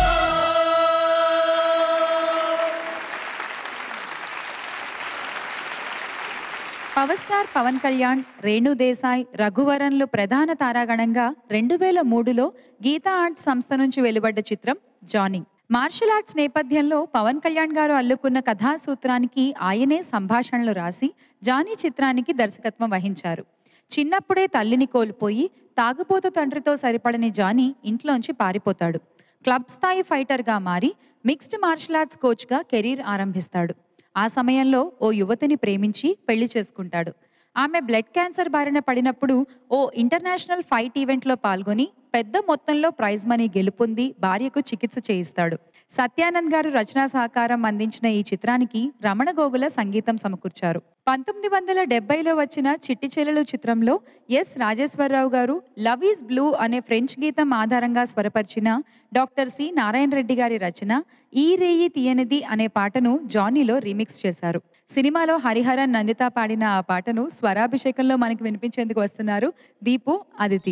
పవర్ స్టార్ పవన్ కళ్యాణ్, రేణు దేశాయ్, రఘువరన్లు ప్రధాన తారాగణంగా రెండు వేల మూడులో గీతా ఆర్ట్స్ సంస్థ నుంచి వెలువడ్డ చిత్రం జానీ. మార్షల్ ఆర్ట్స్ నేపథ్యంలో పవన్ కళ్యాణ్ గారు అల్లుకున్న కథా సూత్రానికి ఆయనే సంభాషణలు రాసి జానీ చిత్రానికి దర్శకత్వం వహించారు. చిన్నప్పుడే తల్లిని కోల్పోయి తాగుబోతు తండ్రితో సరిపడని జానీ ఇంట్లోంచి పారిపోతాడు. క్లబ్ స్థాయి ఫైటర్గా మారి మిక్స్డ్ మార్షల్ ఆర్ట్స్ కోచ్గా కెరీర్ ఆరంభిస్తాడు. ఆ సమయంలో ఓ యువతిని ప్రేమించి పెళ్లి చేసుకుంటాడు. ఆమె బ్లడ్ క్యాన్సర్ బారిన పడినప్పుడు ఓ ఇంటర్నేషనల్ ఫైట్ ఈవెంట్లో పాల్గొని పెద్ద మొత్తంలో ప్రైజ్ మనీ గెలుపొంది భార్యకు చికిత్స చేయిస్తాడు. సత్యానంద్ గారు రచనా సహకారం అందించిన ఈ చిత్రానికి రమణ గోగుల సంగీతం సమకూర్చారు. పంతొమ్మిది వందల డెబ్బైలో వచ్చిన చిట్టి చెల్లెలు చిత్రంలో S Rajeswara Rao garu love is blue అనే ఫ్రెంచ్ గీతం ఆధారంగా స్వరపరిచిన డాక్టర్ సి నారాయణ రెడ్డి గారి రచన ఈ రేయి తీయనిది అనే పాటను జానీలో రీమిక్స్ చేశారు. సినిమాలో హరిహరన్ నందిత పాడిన ఆ పాటను స్వరాభిషేకంలో మనకు వినిపించేందుకు వస్తున్నారు దీపు, అదితి.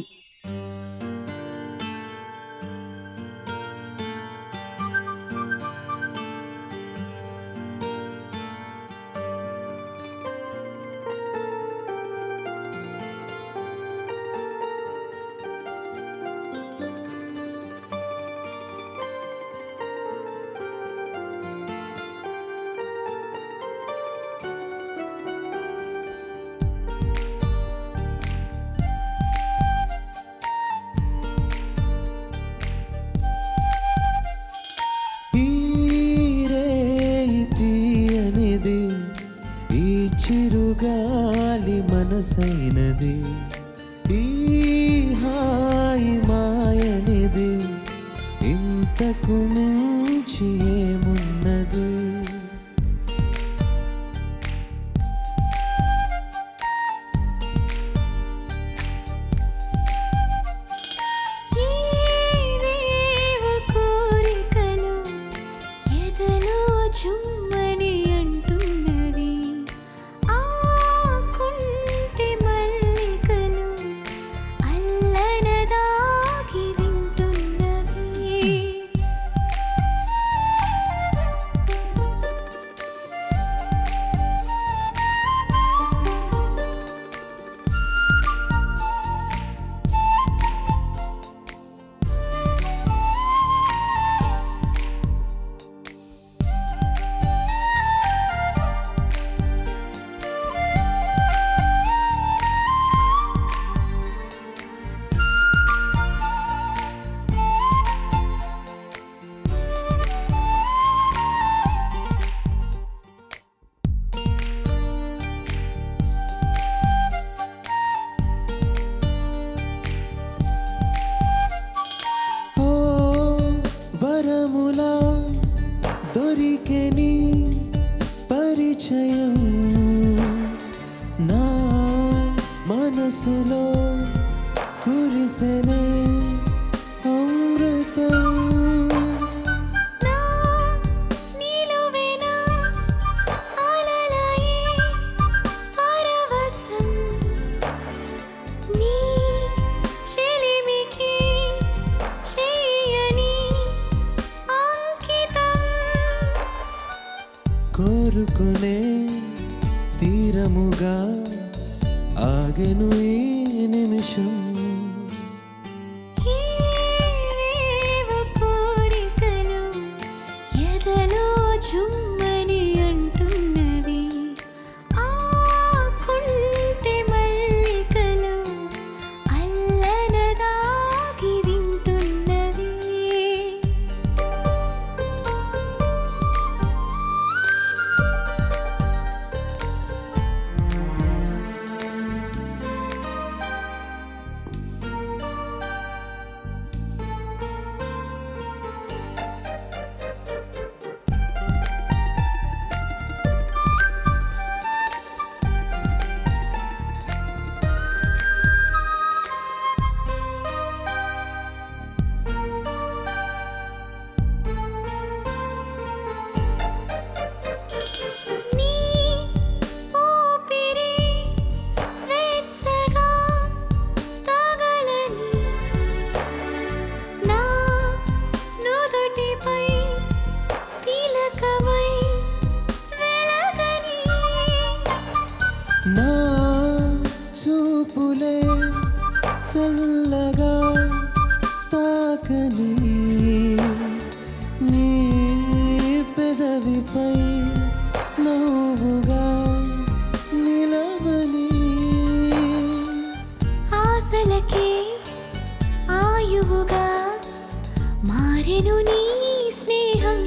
మనసులో కురిసెనే అమృతం నా నీలువేనా అలలయే పరవశం నీ చెలిమికి చేయని అంకితం కోరుకునే తీరముగా ఆగెను ఈ నిమిషం ఏవేవో కోరికలు ఎదలో చుమ్మని అంటున్నవి ఆ కుంటి మల్లికలు అల్లనదాగి వింటున్నవి నీ ఊపిరి వెచ్చగా తగలని నా నుదుటిపై తిలకమై వెలగని నా చూపులే చల్లగా తాకని నీ పెదవిపై నవ్వుగా నిలవని ఆశలకే ఆయువుగా మారెను నీ స్నేహం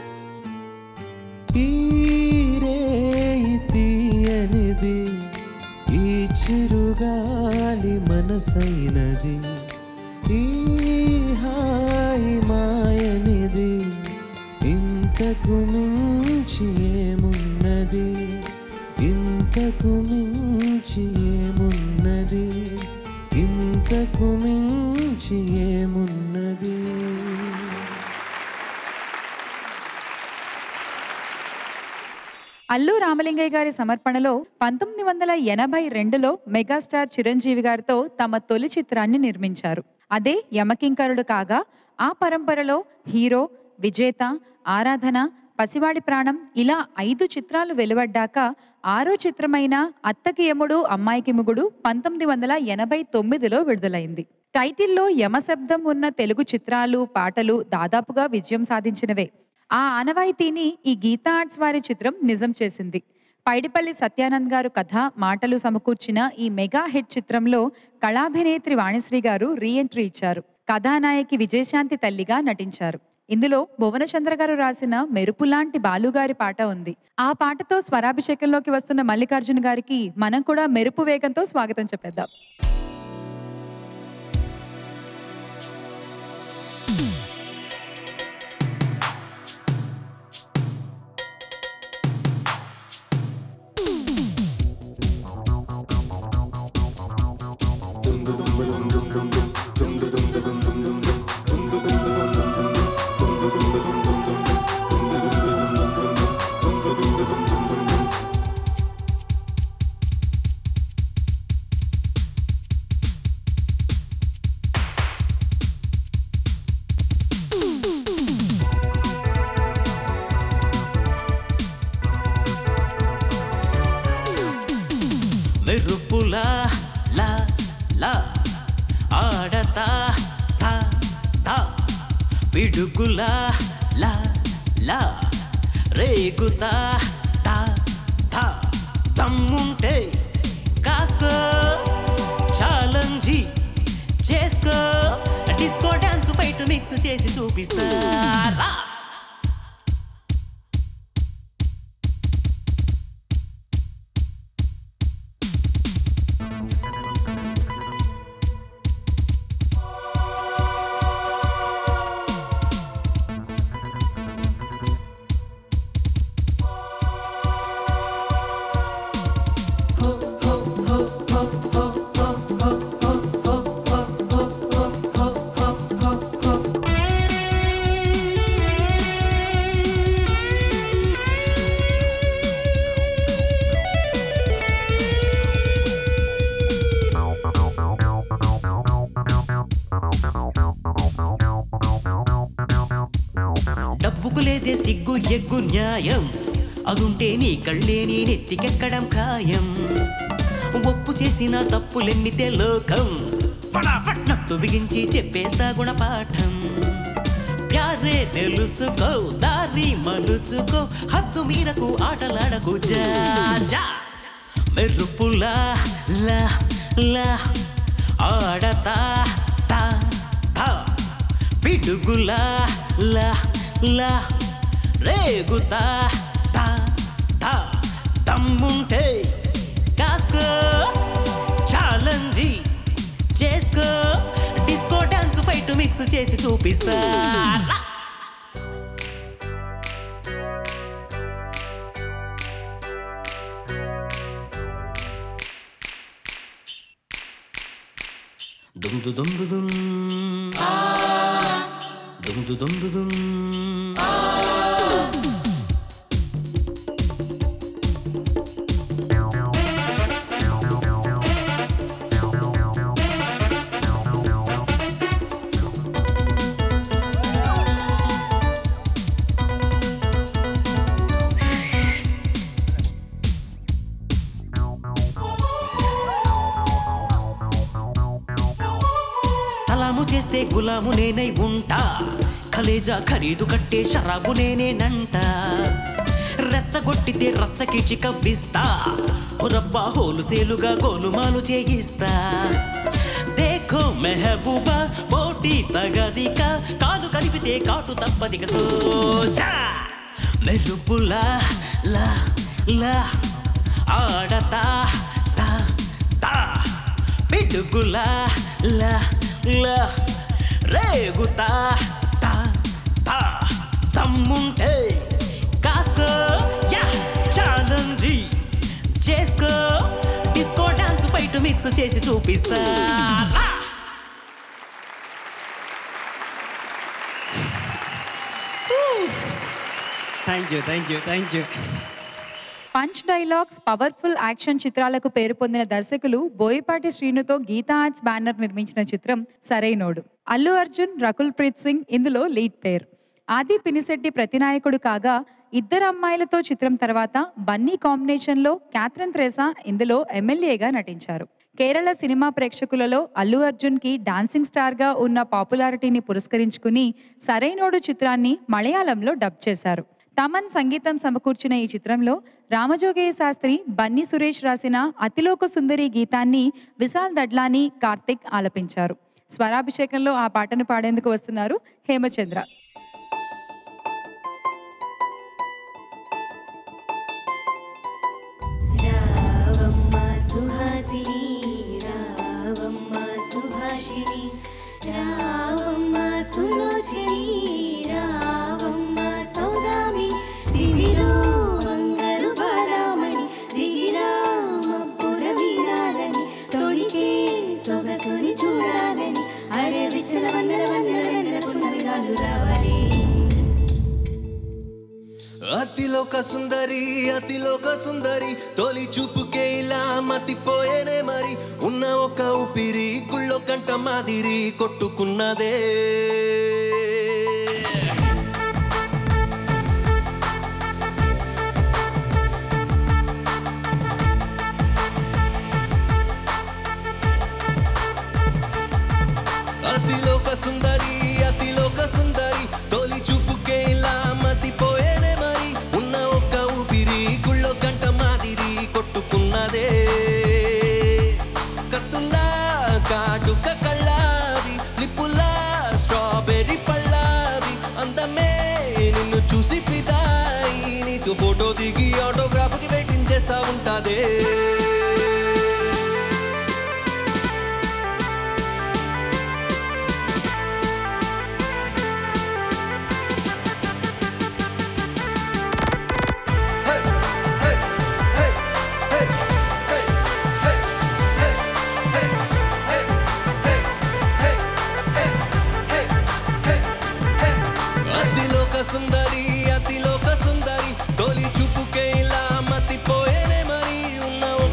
ఈ రేయి తీయనిది ఈ చిరుగాలి మనసైనది ఈ హాయి మాయనిది ఇంతకు మించి ఏమున్నది ఇంతకు మించి ఏమున్నది ఇంతకు మించి ఏమున్నది అల్లు రామలింగయ్య గారి సమర్పణలో పంతొమ్మిది వందల ఎనభై రెండులో మెగాస్టార్ చిరంజీవి గారితో తమ తొలి చిత్రాన్ని నిర్మించారు. అదే యమకింకరుడు కాగా ఆ పరంపరలో హీరో, విజేత, ఆరాధన, పసివాడి ప్రాణం ఇలా ఐదు చిత్రాలు వెలువడ్డాక ఆరో చిత్రమైన అత్తకి యముడు అమ్మాయికి మొగుడు పంతొమ్మిది వందల ఎనభై తొమ్మిదిలో విడుదలైంది. టైటిల్లో యమశబ్దం ఉన్న తెలుగు చిత్రాలు, పాటలు దాదాపుగా విజయం సాధించినవే. ఆ ఆనవాయితీని ఈ గీతా ఆర్ట్స్ వారి చిత్రం నిజం చేసింది. పైడిపల్లి సత్యానంద్ గారు కథ, మాటలు సమకూర్చిన ఈ మెగా హిట్ చిత్రంలో కళాభినేత్రి వాణిశ్రీ గారు రీ ఎంట్రీ ఇచ్చారు. కథానాయకి విజయశాంతి తల్లిగా నటించారు. ఇందులో భువనచంద్ర గారు రాసిన మెరుపులాంటి బాలుగారి పాట ఉంది. ఆ పాటతో స్వరాభిషేకంలోకి వస్తున్న మల్లికార్జున గారికి మనం కూడా మెరుపు వేగంతో స్వాగతం చెప్పేద్దాం. మెరుపులా లా లా ఆడతా తా తా పిడుగులా లా లా రేగుతా తా తా తమ్ముంటే కాస్కో ఛాలెంజీ చేసుకో డిస్కో డాన్స్ బయట మిక్స్ చేసి చూపిస్తారా. తెలిసితే సిగ్గు ఎగ్గు న్యాయం అదుంటే నీ కళ్ళే నీ నెత్తికెక్కడం ఖాయం ఒప్పు చేసిన తప్పులెన్నితే లోకం పట్నట్టు బిగించి చెప్పేస్తా గుణపాఠం ప్యారే తెలుసుకో దారి మలుచుకో హద్దు మీరకు ఆటలాడకు జా జా మెరుపులా లా లా ఆడతా తా తా పిడుగులా లా లా రేగుతా తా తా తమ్ముంటే కాస్కో ఛాలెంజీ చేసుకో డిస్కో డాన్స్ ఫైట్ మిక్స్ చేసి చూపిస్తా దుమ్ దు దుమ్ దు దుమ్ దుమ్ దు దుమ్ దు దుమ్ సలాము చేస్తే గులాము నేనై ఉంటా కలేజా ఖరీదు కట్టే షరాబు నేనేనంట రెచ్చగొట్టితే రచ్చకిచి కవ్విస్తా హురబ్బా హోలుసేలుగా గోలుమాలు చేయిస్తా దేఖో మెహబూబా పోటీ తగదిక కాలు కలిపితే కాటు తప్పదిక సోజా మెరుపులా లా లా ఆడతా తా తా పిడుగులా లా లా రేగుతా తా తా తమ్ముంటే కాస్కో యా ఛాలెంజీ చేసుకో డిస్కో డాన్స్ ఫైట్ మిక్స్ చేసి చూపిస్తా thank you thank you thank you punch dialogues powerful action చిత్రాలకు పేరు పొందిన దర్శకులు బోయపాటి శ్రీనుతో గీతా ఆర్ట్స్ బ్యానర్ నిర్మించిన చిత్రం సరైనోడు. అల్లు అర్జున్, రకుల్ ప్రీత్ సింగ్ ఇందులో లీడ్ పేర్. ఆది పినిశెట్టి ప్రతినాయకుడు కాగా ఇద్దరు అమ్మాయిలతో చిత్రం తర్వాత బన్నీ కాంబినేషన్లో క్యాథరిన్ థ్రెసా ఇందులో ఎమ్మెల్యేగా నటించారు. కేరళ సినిమా ప్రేక్షకులలో అల్లు అర్జున్కి డాన్సింగ్ స్టార్గా ఉన్న పాపులారిటీని పురస్కరించుకుని సరైనోడు చిత్రాన్ని మలయాళంలో డబ్ చేశారు. తమన్ సంగీతం సమకూర్చిన ఈ చిత్రంలో రామజోగయ్య శాస్త్రి, బన్నీ సురేష్ రాసిన అతిలోక సుందరి గీతాన్ని విశాల్ దడ్లాని, కార్తిక్ ఆలపించారు. స్వరాభిషేకంలో ఆ పాటను పాడేందుకు వస్తున్నారు హేమచంద్ర. అతిలోక సుందరి అతిలోక సుందరి తొలి చూపుకే ఇలా మతిపోయేనే మరి ఉన్న ఒక ఊపిరి గుళ్ళో కంట మాదిరి కొట్టుకున్నదే అతిలోక సుందరి అతిలోక సుందరి తొలి చూపుకే ఇలా మతిపోయేనే మరి ఉన్న ఒక్క ఊపిరి గుళ్ళో కంట మాదిరి కొట్టుకున్నదే కత్తుల్లా కాటుక కళ్ళావి నిప్పుల్లా స్ట్రాబెర్రీ పళ్ళావి అందమే నిన్ను చూసి ఫిదాయి నీతో ఫోటో దిగి ఆటోగ్రాఫ్కి వెయిటింగ్ చేస్తా ఉంటాదే సుందరి అతిలోక సుందరి తొలి చూపుకే ఇలా మతిపోయేనే మరి ఉన్న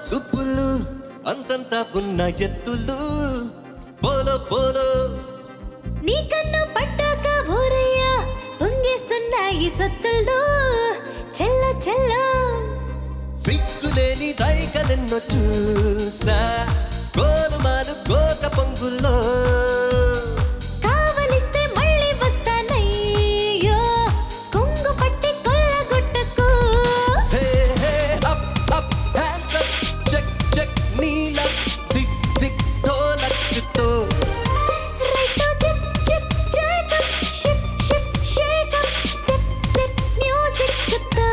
సుబ్బులు అంతంతా ఉన్న ఎత్తులు పోలో పోలో నీ కన్ను పట్టాక ఊరయ్యా పొంగేస్తున్నాయి సొత్తులు చెల్ల చెల్ల సిగ్గులేని రైకలెన్నో చూసా గోలుమాలు గోక పొంగుల్లో కావలిస్తే మళ్ళీ వస్తానయ్యో కొంగు పట్టి కొల్లగొట్టకు hey hey up up hands up check check నీల దిక్ దిక్ ఢోలక్తో right chip chip shake up ship ship shake up step step music తో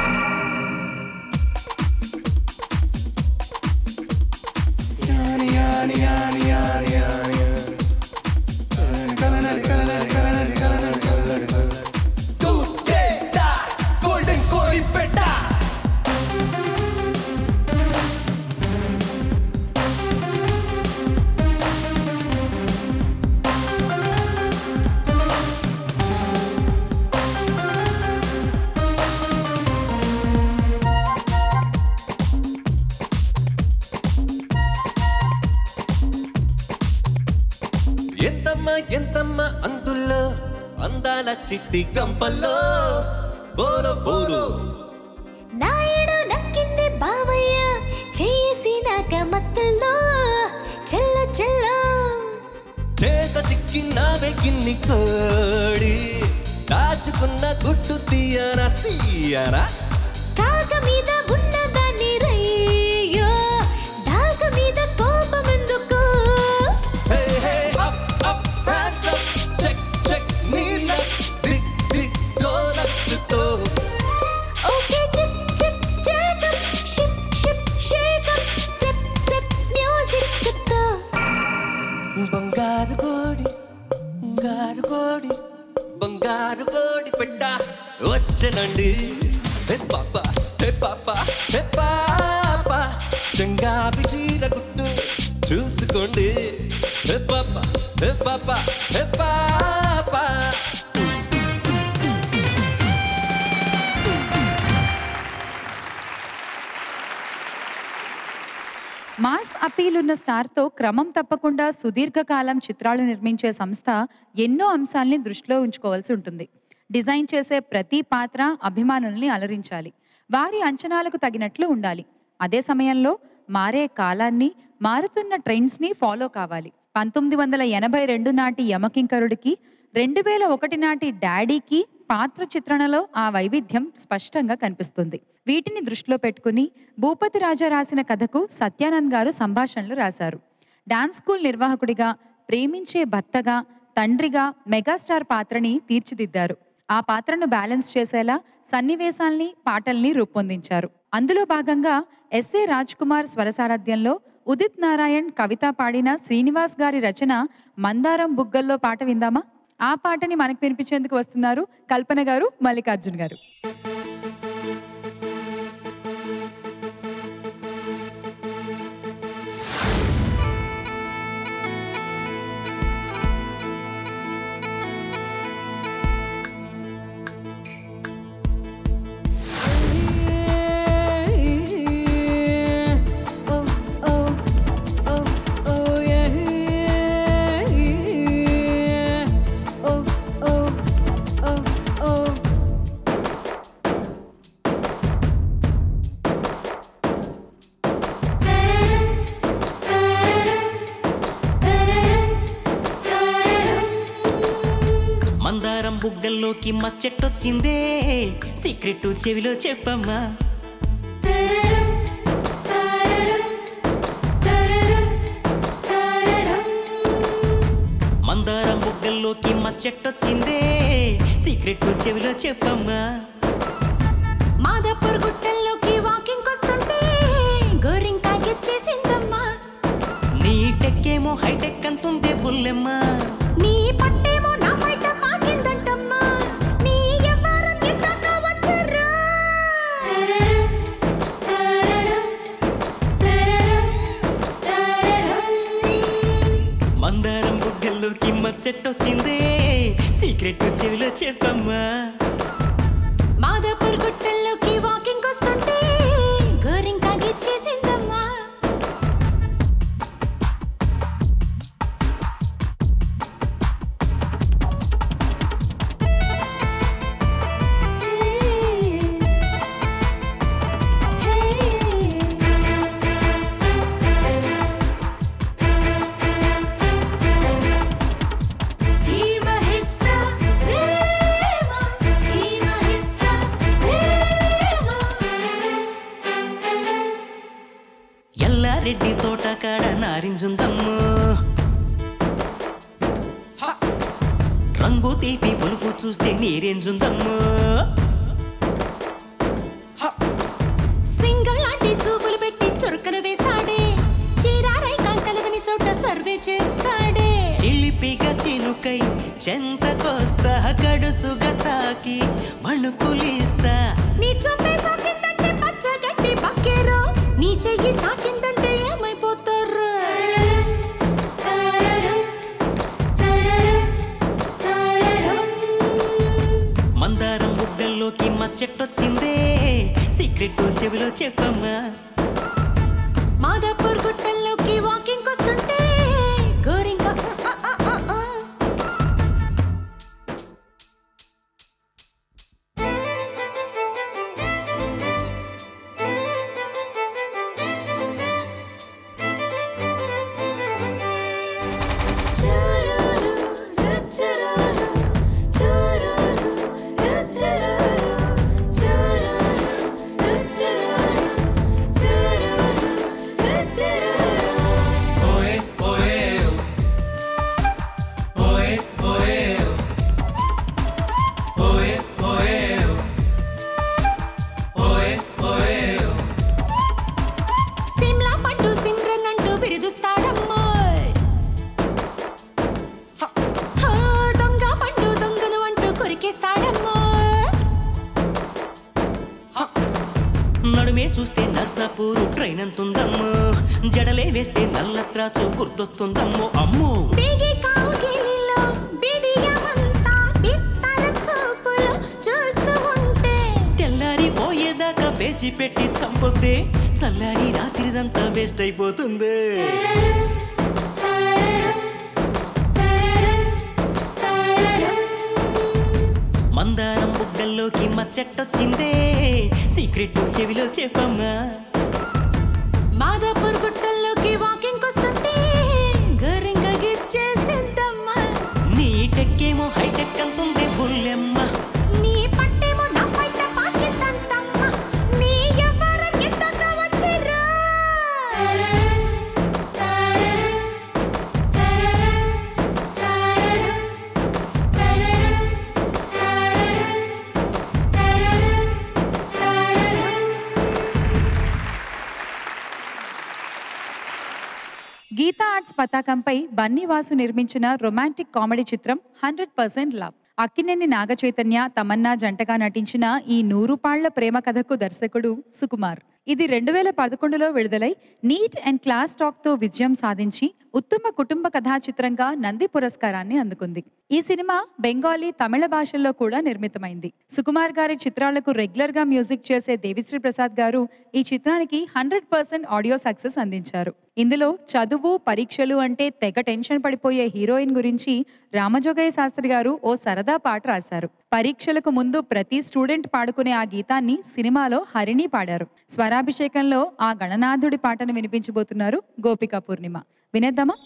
గోల్డెన్ కోడి పెట్ట ఎంతమ్మ ఎంతమ్మ అందుల్లో అందాల చిట్టి గంపల్లో బోలో బోలో నాయుడు నక్కింది బావయ్య చేసినాక మత్తుల్లో చెల్ల చెల్ల చేత చిక్కినావే గిన్ని కోడి దాచుకున్న గుట్టు తీయనా తీయనా కాక మీద ఉన్నదాన్ని రయ్యో డాక మీద కోపం ఎందుకు hey hey up up hands up check check నీల దిక్ దిక్ ఢోలక్తో okay chip chip shake up ship ship shake up step step music తో బంగారు కోడి బంగారు కోడి బంగారు కోడి పెట్ట వచ్చనండి హే పాప హే పాప హే పాప చెంగాబి చీర గుట్టు చూసుకోండి హే పాప హే పాప హే పాప మాస్ అపీల్ ఉన్న స్టార్తో క్రమం తప్పకుండా సుదీర్ఘకాలం చిత్రాలు నిర్మించే సంస్థ ఎన్నో అంశాల్ని దృష్టిలో ఉంచుకోవాల్సి ఉంటుంది. డిజైన్ చేసే ప్రతి పాత్ర అభిమానుల్ని అలరించాలి, వారి అంచనాలకు తగినట్లు ఉండాలి. అదే సమయంలో మారే కాలాన్ని, మారుతున్న ట్రెండ్స్ని ఫాలో కావాలి. పంతొమ్మిది వందల ఎనభై రెండు నాటి యమకింకరుడికి, రెండు వేల ఒకటి నాటి డాడీకి పాత్ర చిత్రణలో ఆ వైవిధ్యం స్పష్టంగా కనిపిస్తుంది. వీటిని దృష్టిలో పెట్టుకుని భూపతి రాజా రాసిన కథకు సత్యానంద్ గారు సంభాషణలు రాశారు. డాన్స్ స్కూల్ నిర్వాహకుడిగా, ప్రేమించే భర్తగా, తండ్రిగా మెగాస్టార్ పాత్రని తీర్చిదిద్దారు. ఆ పాత్రను బ్యాలెన్స్ చేసేలా సన్నివేశాల్ని, పాటల్ని రూపొందించారు. అందులో భాగంగా ఎస్ఏ రాజ్ కుమార్ స్వరసారథ్యంలో ఉదిత్ నారాయణ్ కవిత పాడిన శ్రీనివాస్ గారి రచన మందారం బుగ్గల్లో పాట విందామా? ఆ పాటని మనకు వినిపించేందుకు వస్తున్నారు కల్పన గారు, మల్లికార్జున్ గారు. మందారం బుగ్గల్లోకి మచ్చెట్టొచ్చిందే, సీక్రెట్ చెవిలో చెప్పమ్మా. మందారం బుగ్గల్లోకి మచ్చెట్టొచ్చిందే, సీక్రెట్ చెవిలో చెప్పమ్మా. మాదాపూర్ గుట్టల్లోకి వాకింగ్ వస్తుంటే గోరింకా గిచ్చేసిందమ్మా. నీ టెక్కేమో హైటెక్ అంతుందే బుల్లెమ్మా. నీ పట్టేమో నా బయట పాకిందంటమ్మా. నీ ఎవరు నిందాక వచ్చారా? మందారం బుగ్గల్లోకి మచ్చెట్టొచ్చిందే, సీక్రెట్ చెవిలో చెప్పమ్మా. మాదాపూర్ గుట్టల్లోకి వాకింగ్ వస్తుంటే గోరింకా గిచ్చేసిందమ్మా. ఆరెంజ్ ఉందమ్మో రంగు తీపి పులుపు చూస్తే నీరేంజ్ ఉందమ్మో సింగల్ లాంటి చూపులు పెట్టి చురుకలు వేస్తాడే చీరారై కంకలవని చోట సర్వే చేస్తాడే చిలిపిగా చినుకై చెంతకొస్తా గడుసుగా తాకి వణుకులిస్తా నీ చొంపే సాకిందంటే పచ్చగడ్డి బక్కేరో నీ చెయ్యి తాకిందంటే ఏమైపోతారు మందారం బుగ్గల్లోకి మచ్చెట్టొచ్చిందే సీక్రెట్ చెవిలో చెప్పమ్మా మాదాపూర్ గుట్టల్లోకి వాకింగ్ వస్తుంటే గోరింక నడుమే చూస్తే నర్సాపూరు ట్రైన్ అంతుందమ్మో జడలే వేస్తే నల్ల త్రాచు గుర్తొస్తుందమ్మో అమ్మో బేగి కావుగిలిలో బిడియమంతా బిత్తర చూపులు చూస్తూ ఉంటే తెల్లారి పోయేదాకా పేచి పెట్టి చంపొద్దే చల్లారి రాత్రిదంతా వేస్ట్ అయిపోతుంది మందారం బుగ్గల్లోకి మచ్చెట్టొచ్చిందే సీక్రెట్ చెవిలో చెప్పమ్మా మాదాపూర్ గుట్టల్లోకి వాకింగ్ వస్తుంటే గోరింక గిచ్చేసిందమ్మా నీ టెక్కేమో హైటెక్ అంటుంది బుల్లెమ్మ నీ పట్టేమో నా పైట పాకిందంటమ్మా నీ ఎవరం ఎత్తక వచ్చిరా గీతా ఆర్ట్స్ పతాకంపై బన్నీవాసు నిర్మించిన రొమాంటిక్ కామెడీ చిత్రం hundred percent love. Akkineni Naga Chaitanya Tamannaah జంటగా నటించిన ఈ నూరు పాళ్ల ప్రేమ కథకు దర్శకుడు సుకుమార్. ఇది రెండు వేల పదకొండులో విడుదలై నీట్ అండ్ క్లాస్ టాక్ తో విజయం సాధించి ఉత్తమ కుటుంబ కథా చిత్రంగా నంది పురస్కారాన్ని అందుకుంది. ఈ సినిమా బెంగాలీ, తమిళ భాషల్లో కూడా నిర్మితమైంది. సుకుమార్ గారి చిత్రాలకు రెగ్యులర్ గా మ్యూజిక్ చేసే దేవిశ్రీ ప్రసాద్ గారు ఈ చిత్రానికి హండ్రెడ్ పర్సెంట్ ఆడియో సక్సెస్ అందించారు. ఇందులో చదువు, పరీక్షలు అంటే తెగ టెన్షన్ పడిపోయే హీరోయిన్ గురించి రామజోగయ్య శాస్త్రి గారు ఓ సరదా పాట రాశారు. పరీక్షలకు ముందు ప్రతి స్టూడెంట్ పాడుకునే ఆ గీతాన్ని సినిమాలో హరిణి పాడారు. స్వరాభిషేకంలో ఆ గణనాథుడి పాటను వినిపించబోతున్నారు గోపికా పూర్ణిమ. వినేద్దామా?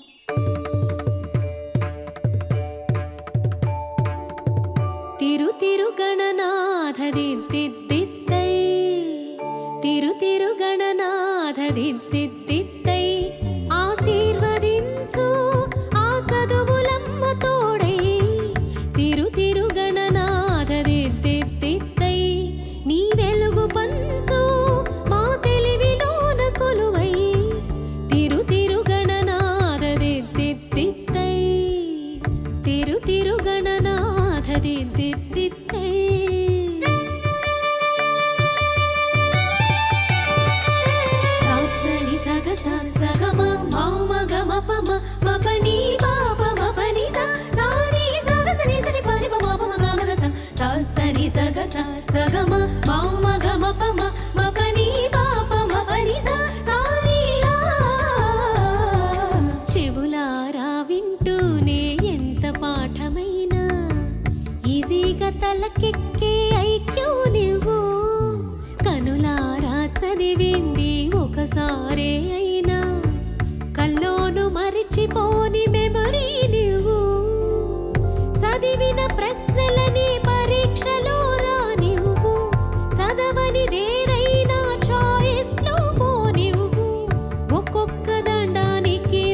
తిరు తిరు గణనాథ దిద్దిద్దై తిరు తిరు గణనాథ దిద్దిద్దై ఆశీర్వదించు ఆ చదువులమ్మ తోడై తిరు తిరు గణనాథ దిద్దిద్దై నీ వెలుగు పంచు మా తెలివిలోన కొలువై తిరు తిరు గణనాథ దిద్దిద్దై తిరు తిరు గణనాథ దిద్దిద్దై చెవులారా వింటూనే ఎంత పాఠమైనా ఈజీగా తలకెక్కే ఐక్యూ నువ్వు కనులారా చదివింది ఒకసారే అయినా కల్లోను మరిచిపోని మెమరీ నువ్వు చదివిన ప్రశ్నలని పరీక్షలో రా నువ్వు చదవని దేరైనా చాయిస్ లో పో నువ్వు ఒక్కొక్క దండానికి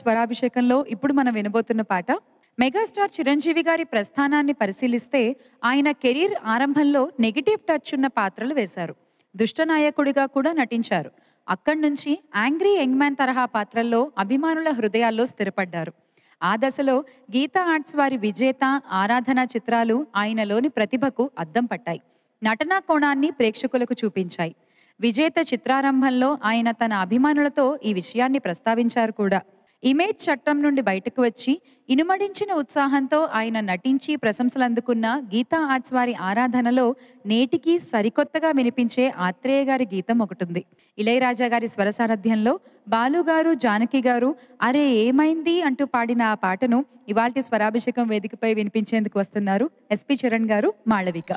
స్వరాభిషేకంలో ఇప్పుడు మనం వినబోతున్న పాట మెగాస్టార్ చిరంజీవి గారి ప్రస్థానాన్ని పరిశీలిస్తే ఆయన కెరీర్ ఆరంభంలో నెగిటివ్ టచ్ ఉన్న పాత్రలు వేశారు. దుష్టనాయకుడిగా కూడా నటించారు. అక్కడి నుంచి యాంగ్రీ యంగ్ మ్యాన్ తరహా పాత్రల్లో అభిమానుల హృదయాల్లో స్థిరపడ్డారు. ఆ దశలో గీతా ఆర్ట్స్ వారి విజేత, ఆరాధన చిత్రాలు ఆయనలోని ప్రతిభకు అద్దం పట్టాయి. నటనా కోణాన్ని ప్రేక్షకులకు చూపించాయి. విజేత చిత్రారంభంలో ఆయన తన అభిమానులతో ఈ విషయాన్ని ప్రస్తావించారు కూడా. ఇమేజ్ చట్టం నుండి బయటకు వచ్చి ఇనుమడించిన ఉత్సాహంతో ఆయన నటించి ప్రశంసలు అందుకున్న గీతా ఆర్ట్స్ వారి ఆరాధనలో నేటికి సరికొత్తగా వినిపించే ఆత్రేయ గారి గీతం ఒకటుంది. ఇళయరాజా గారి స్వర సారథ్యంలో బాలుగారు, జానకి గారు అరే ఏమైంది అంటూ పాడిన ఆ పాటను ఇవాల్టి స్వరాభిషేకం వేదికపై వినిపించేందుకు వస్తున్నారు ఎస్పి చరణ్ గారు, మాళవిక.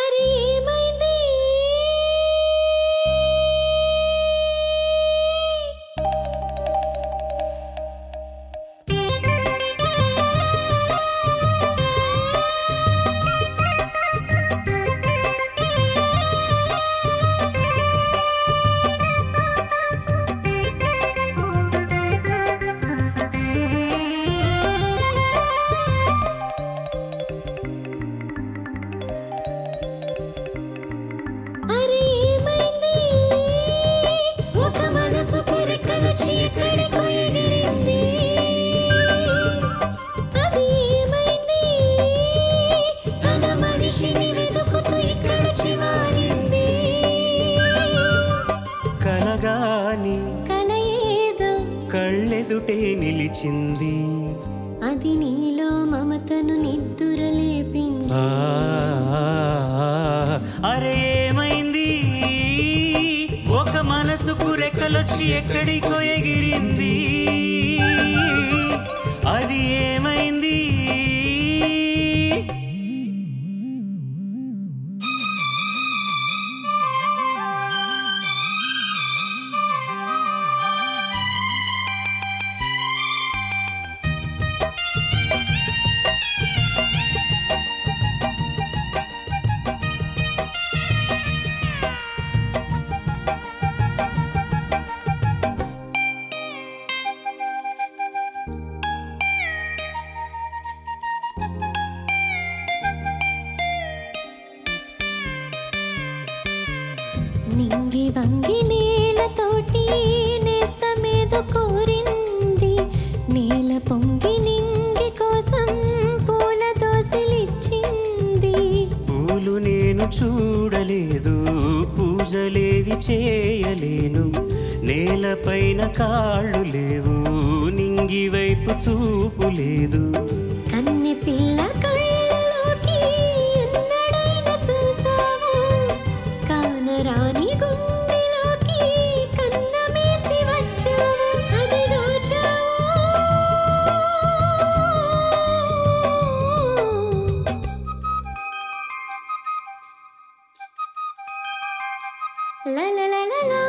కళ్ళెదుటే నిలిచింది, అది నీలో మమతను నిద్దురలేపింది. అరే ఏమైంది, ఒక మనసుకు రెక్కలొచ్చి ఎక్కడికో ఎగిరింది, అది ఏమైంది. నింగి వంగి నేలతోటి నేస్తమేదో కోరింది, నేల పొంగి నింగి కోసం పూల దోసిలిచ్చింది. పూలు నేను చూడలేదు, పూజలేవి చేయలేను, నేలపైన కాళ్ళు లేవు, నింగి వైపు చూపు లేదు. కన్నె పిల్ల కళ్ళలోకి ఎన్నడైనా చూసావు, కానరాని గుండెలోకి కన్నమేసి వచ్చావు, అది దోచావు. లా లా లా లా లా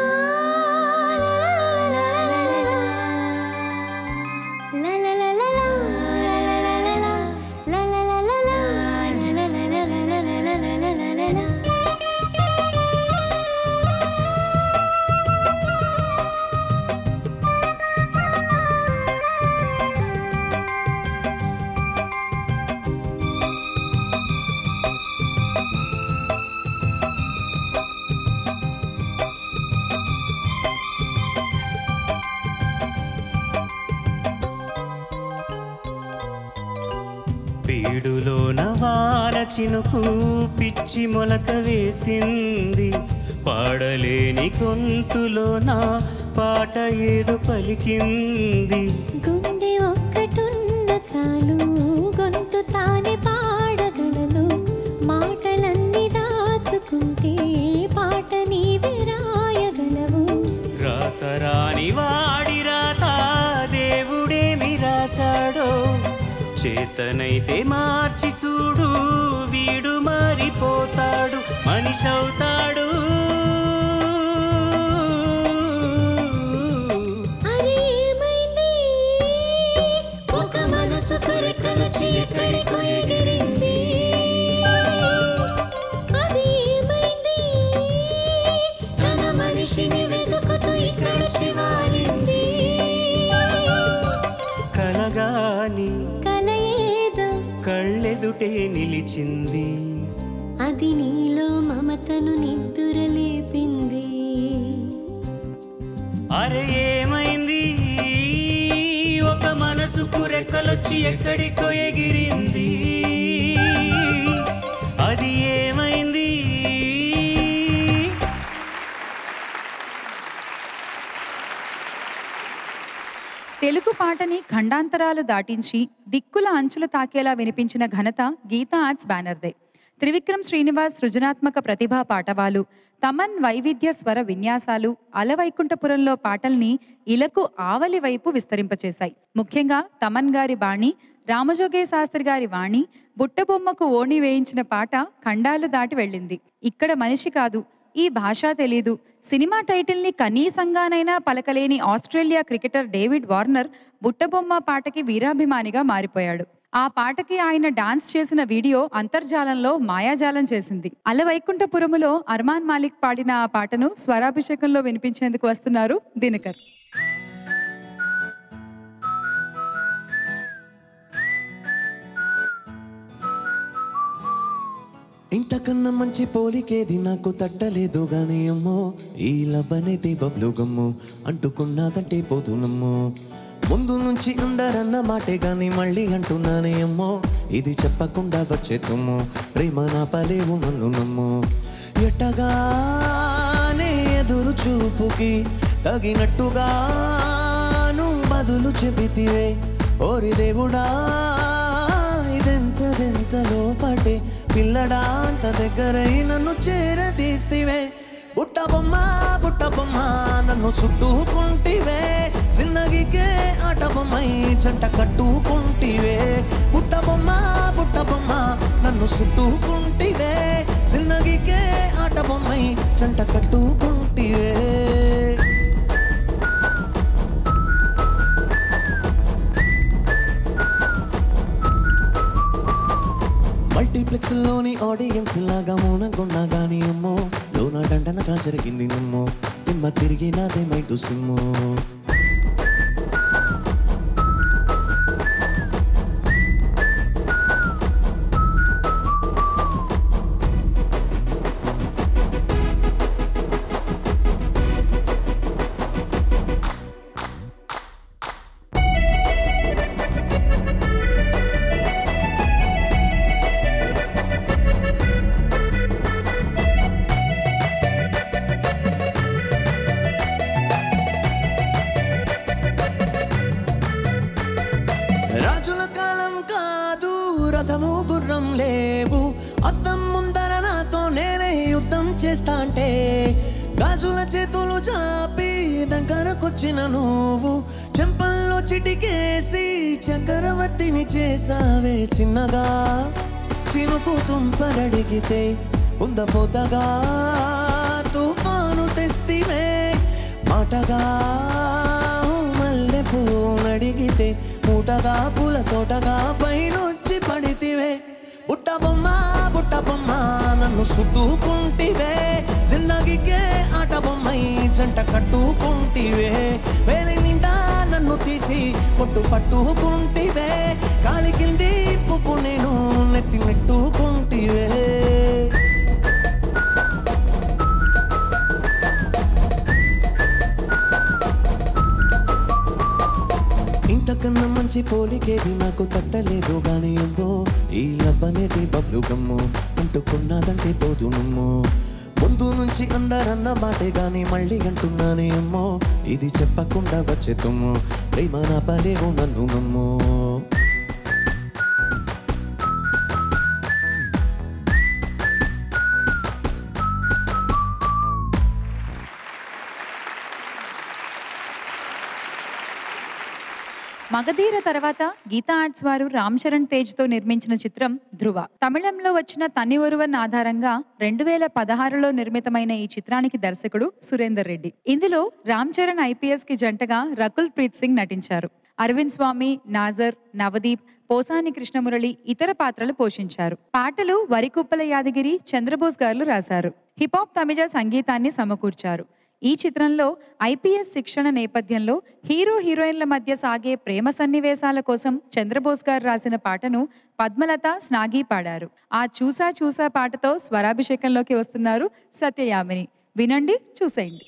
బీడులోన వాన చినుకు పిచ్చి మొలక వేసింది, పాడలేని గొంతులోన పాట ఏదో పలికింది. గుండె ఒక్కటున్న చాలు, గొంతు తానే పాడగలను, మాటలన్నీ దాచుకుంటే పాట నీవే రాయగలవు. రాతరాని వాడి రాత దేవుడేమి రాశాడో, చేతనైతే మార్చి చూడు, వీడు మారిపోతాడు, మనిషవుతాడు. అరే ఏమైంది, ఒక మనసుకు రెక్కలొచ్చి ఎక్కడికో ఎగిరింది, అది ఏమైంది. తన మనిషిని వెతుకుతూ ఇక్కడ శివాలింది. పెంచింది. అది నీలో మమతను నిద్దురలేపింది. అరే ఏమైంది, ఒక మనసుకు రెక్కలొచ్చి ఎక్కడికో ఎగిరింది. అది ఏమైంది. తెలుగు పాటని ఖండాంతరాలు దాటించి దిక్కుల అంచులు తాకేలా వినిపించిన ఘనత గీతా ఆర్ట్స్ బ్యానర్దే. త్రివిక్రమ్ శ్రీనివాస్ సృజనాత్మక ప్రతిభా పాటవాలు, తమన్ వైవిధ్య స్వర విన్యాసాలు అలవైకుంఠపురంలో పాటల్ని ఇలకు ఆవలి వైపు విస్తరింపచేశాయి. ముఖ్యంగా తమన్ గారి బాణి, రామజోగే శాస్త్రి గారి వాణి, బుట్టబొమ్మకు ఓణి వేయించిన పాట ఖండాలు దాటి వెళ్ళింది. ఇక్కడ మనిషి కాదు, ఈ భాష తెలీదు, సినిమా టైటిల్ని కనీసంగానైనా పలకలేని Australia cricketer David Warner Buttabomma పాటకి వీరాభిమానిగా మారిపోయాడు. ఆ పాటకి ఆయన డాన్స్ చేసిన వీడియో అంతర్జాలంలో మాయాజాలం చేసింది. అలవైకుంఠపురములో అర్మాన్ మాలిక్ పాడిన ఆ పాటను స్వరాభిషేకంలో వినిపించేందుకు వస్తున్నారు దినకర్. ఇంతకన్నా మంచి పోలికేది నాకు తట్టలేదు గాని అమ్మో, ఈ లవ్ అనేది బబ్లు గమ్ము అంటుకున్నదంటే పోదునమ్మో. ముందు నుంచి అందరన్న మాటే గాని మళ్ళీ అంటున్నానే అమ్మో, ఇది చెప్పకుండా వచ్చే తుమ్ము, ప్రేమ నా పలేవు నన్ను నమ్ము. ఎట్టగానే ఎదురు చూపుకి తగినట్టుగా నువ్వు బదులు చెబితివే. ఓరి దేవుడా ఇదెంతదెంతలో పాటే పిల్లడా, అంత దగ్గరై నన్ను చేరదీస్తివే. బుట్ట బొమ్మ బుట్ట బొమ్మ నన్ను చుట్టుకుంటివే, జిందగీకే ఆట బొమ్మై జంట కట్టుకుంటివే. బుట్ట బొమ్మ బుట్ట బొమ్మ నన్ను చుట్టుకుంటివే, జిందగీకే ఆట బొమ్మై జంట కట్టుకుంటివే. మల్టీప్లెక్స్ లోని ఆడియన్స్ లాగా మౌనంగున్నా గానీ అమ్మో, లోన దండనగా జరిగింది నమ్మో, తిమ్మ తిరిగి నాదే మైటు సిమ్ము. రాజుల కాలం కాదు, రథము గుర్రం లేవు, అద్దం ముందర నాతో నేనే యుద్ధం చేస్తా అంటే, గాజుల చేతులు చాపి దగ్గరకొచ్చిన నువ్వు, చెంపల్లో చిటికేసి చక్రవర్తిని చేసావే. చిన్నగా చినుకు తుంపరడిగితే ఉందపోతగా తుఫాను తెస్తివే. మాటగా మల్లె పూనడిగితే మూటగా పూల తోటగా పైనొచ్చి పడితివే. బుట్ట బొమ్మ బుట్ట బొమ్మ నన్ను చుట్టుకుంటివే, జిందగీకే ఆట బొమ్మై జంట కట్టుకుంటివే. వేలి నిండా నన్ను తీసి పొట్టు పట్టుకుంటివే, కాలి కింది పువ్వు నేను నెత్తి నెట్టుకుంటివే. ఇంతకన్నా మంచి పోలికేది నాకు తట్టలేదు గానీ అబ్బో, ఈ లవ్ అనేది బబ్లు గమ్ము అంటుకున్నదంటే పోదు నమ్ము. ముందు నుంచి అందరన్న మాటే గానీ మళ్ళీ అంటున్నానే అమ్మో, ఇది చెప్పకుండా వచ్చే తుమ్ము, ప్రేమ నా పలేవు నన్ను నమ్ము. మగధీర తర్వాత గీతా ఆర్ట్స్ వారు రామ్ చరణ్ తేజ్ తో నిర్మించిన చిత్రం ధృవ. తమిళంలో వచ్చిన తని ఒరువన్ ఆధారంగా రెండు వేల పదహారులో నిర్మితమైన ఈ చిత్రానికి దర్శకుడు సురేందర్ రెడ్డి. ఇందులో రామ్ చరణ్ ఐపీఎస్ కి జంటగా రకుల్ ప్రీత్ సింగ్ నటించారు. అరవింద్ స్వామి, నాజర్, నవదీప్, పోసాని కృష్ణమురళి ఇతర పాత్రలు పోషించారు. పాటలు వరికుప్పల యాదగిరి, చంద్రబోస్ గారు రాశారు. హిపాప్ తమిజ సంగీతాన్ని సమకూర్చారు. ఈ చిత్రంలో ఐపీఎస్ శిక్షణ నేపథ్యంలో హీరో హీరోయిన్ల మధ్య సాగే ప్రేమ సన్నివేశాల కోసం చంద్రబోస్ గారు రాసిన పాటను పద్మలత స్నాగి పాడారు. ఆ చూసా చూసా పాటతో స్వరాభిషేకంలోకి వస్తున్నారు సత్యయామిని. వినండి, చూసేయండి.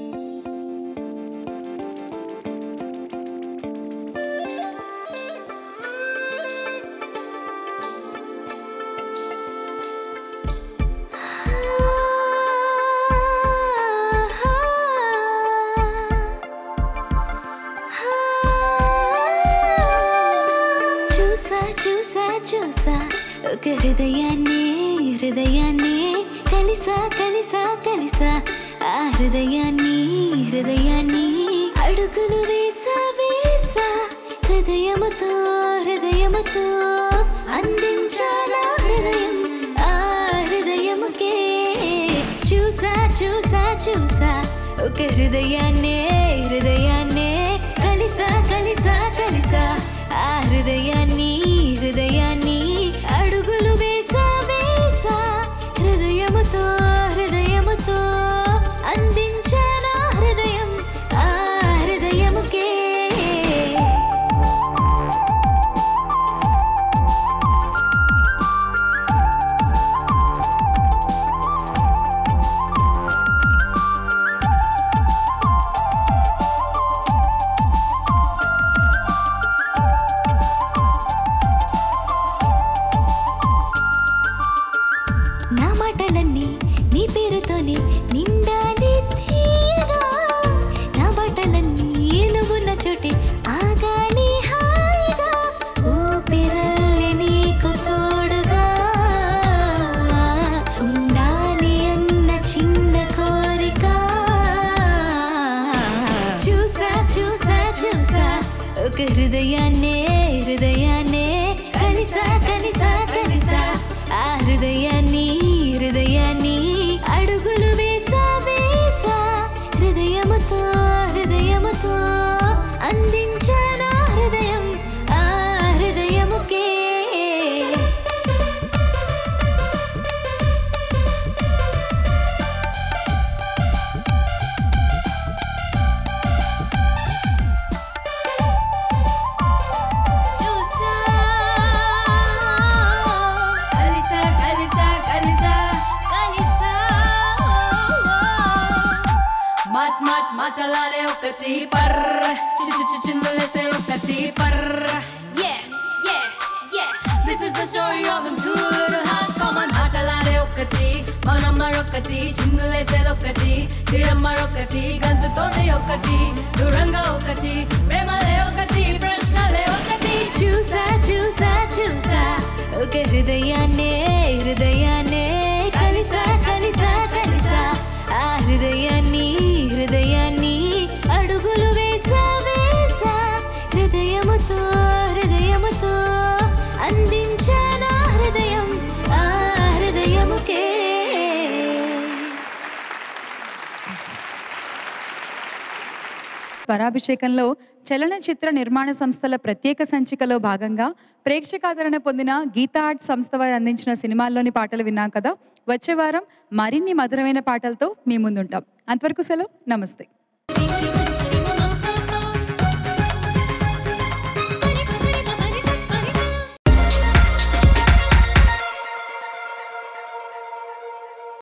చూసా ఒక హృదయాన్ని హృదయాన్ని కలిసా కలిసా కలిసా ఆ హృదయాన్ని హృదయాన్ని అడుగులు వేసా వేసా హృదయముతో హృదయముతో అందించాలా హృదయం ఆ హృదయముకే. చూసా చూసా చూసా ఒక హృదయాన్ని హృదయాన్ని కలిసా కలిసా కలిసా ఆ హృదయాన్ని హృదయాన్ని అడుగులు వేసా వేసా హృదయముతో హృదయముతో అందించానా హృదయం ఆ హృదయముకే. నా మాటలన్నీ నీ పేరుతోనే నిండాలి తీయగా, నా బాటలన్నీ నువ్వున్న చోటే ఆగాలి హాయిగా, ఊపిరల్లి నీకు తోడుగా ఉండాలి అన్న చిన్న కోరిక. చూసా చూసా చూసా ఒక హృదయాన్నే హృదయాన్నే కలిసా కలిసా కలిసా ఆ హృదయాన్ని హృదయాన్ని అడుగులు వేసా వేసా హృదయముతో హృదయముతో అందించానా హృదయం ఆ హృదయముకే. మాట్ మాట్ మాటలాడే ఒకటి పర్ చిందులేసే ఒకటి పర్. Yeah, yeah, yeah. This is the story of them two little hearts. Come on, మాటలాడే ఒకటి మనం మరొకటి చిందులేసేది ఒకటి స్థిరం మరొకటి గంతుతోంది ఒకటి దూరంగా ఒకటి ప్రేమలే ఒకటి ప్రశ్నలే ఒకటి. చూసా చూసా చూసా ఒక హృదయాన్నే హృదయాన్నే కలిసా కలిసా కలిసా ఆ హృదయాన్ని హృదయాన్ని అడుగులు వేసా వేసా హృదయముతో హృదయముతో అందించానా హృదయం ఆ హృదయముకే. స్వరాభిషేకంలో చలనచిత్ర నిర్మాణ సంస్థల ప్రత్యేక సంచికలో భాగంగా ప్రేక్షకాదరణ పొందిన గీతా ఆర్ట్స్ సంస్థ వారు అందించిన సినిమాల్లోని పాటలు విన్నాం కదా. వచ్చే వారం మరిన్ని మధురమైన పాటలతో మీ ముందుంటాం. అంతవరకు సెలవు, నమస్తే.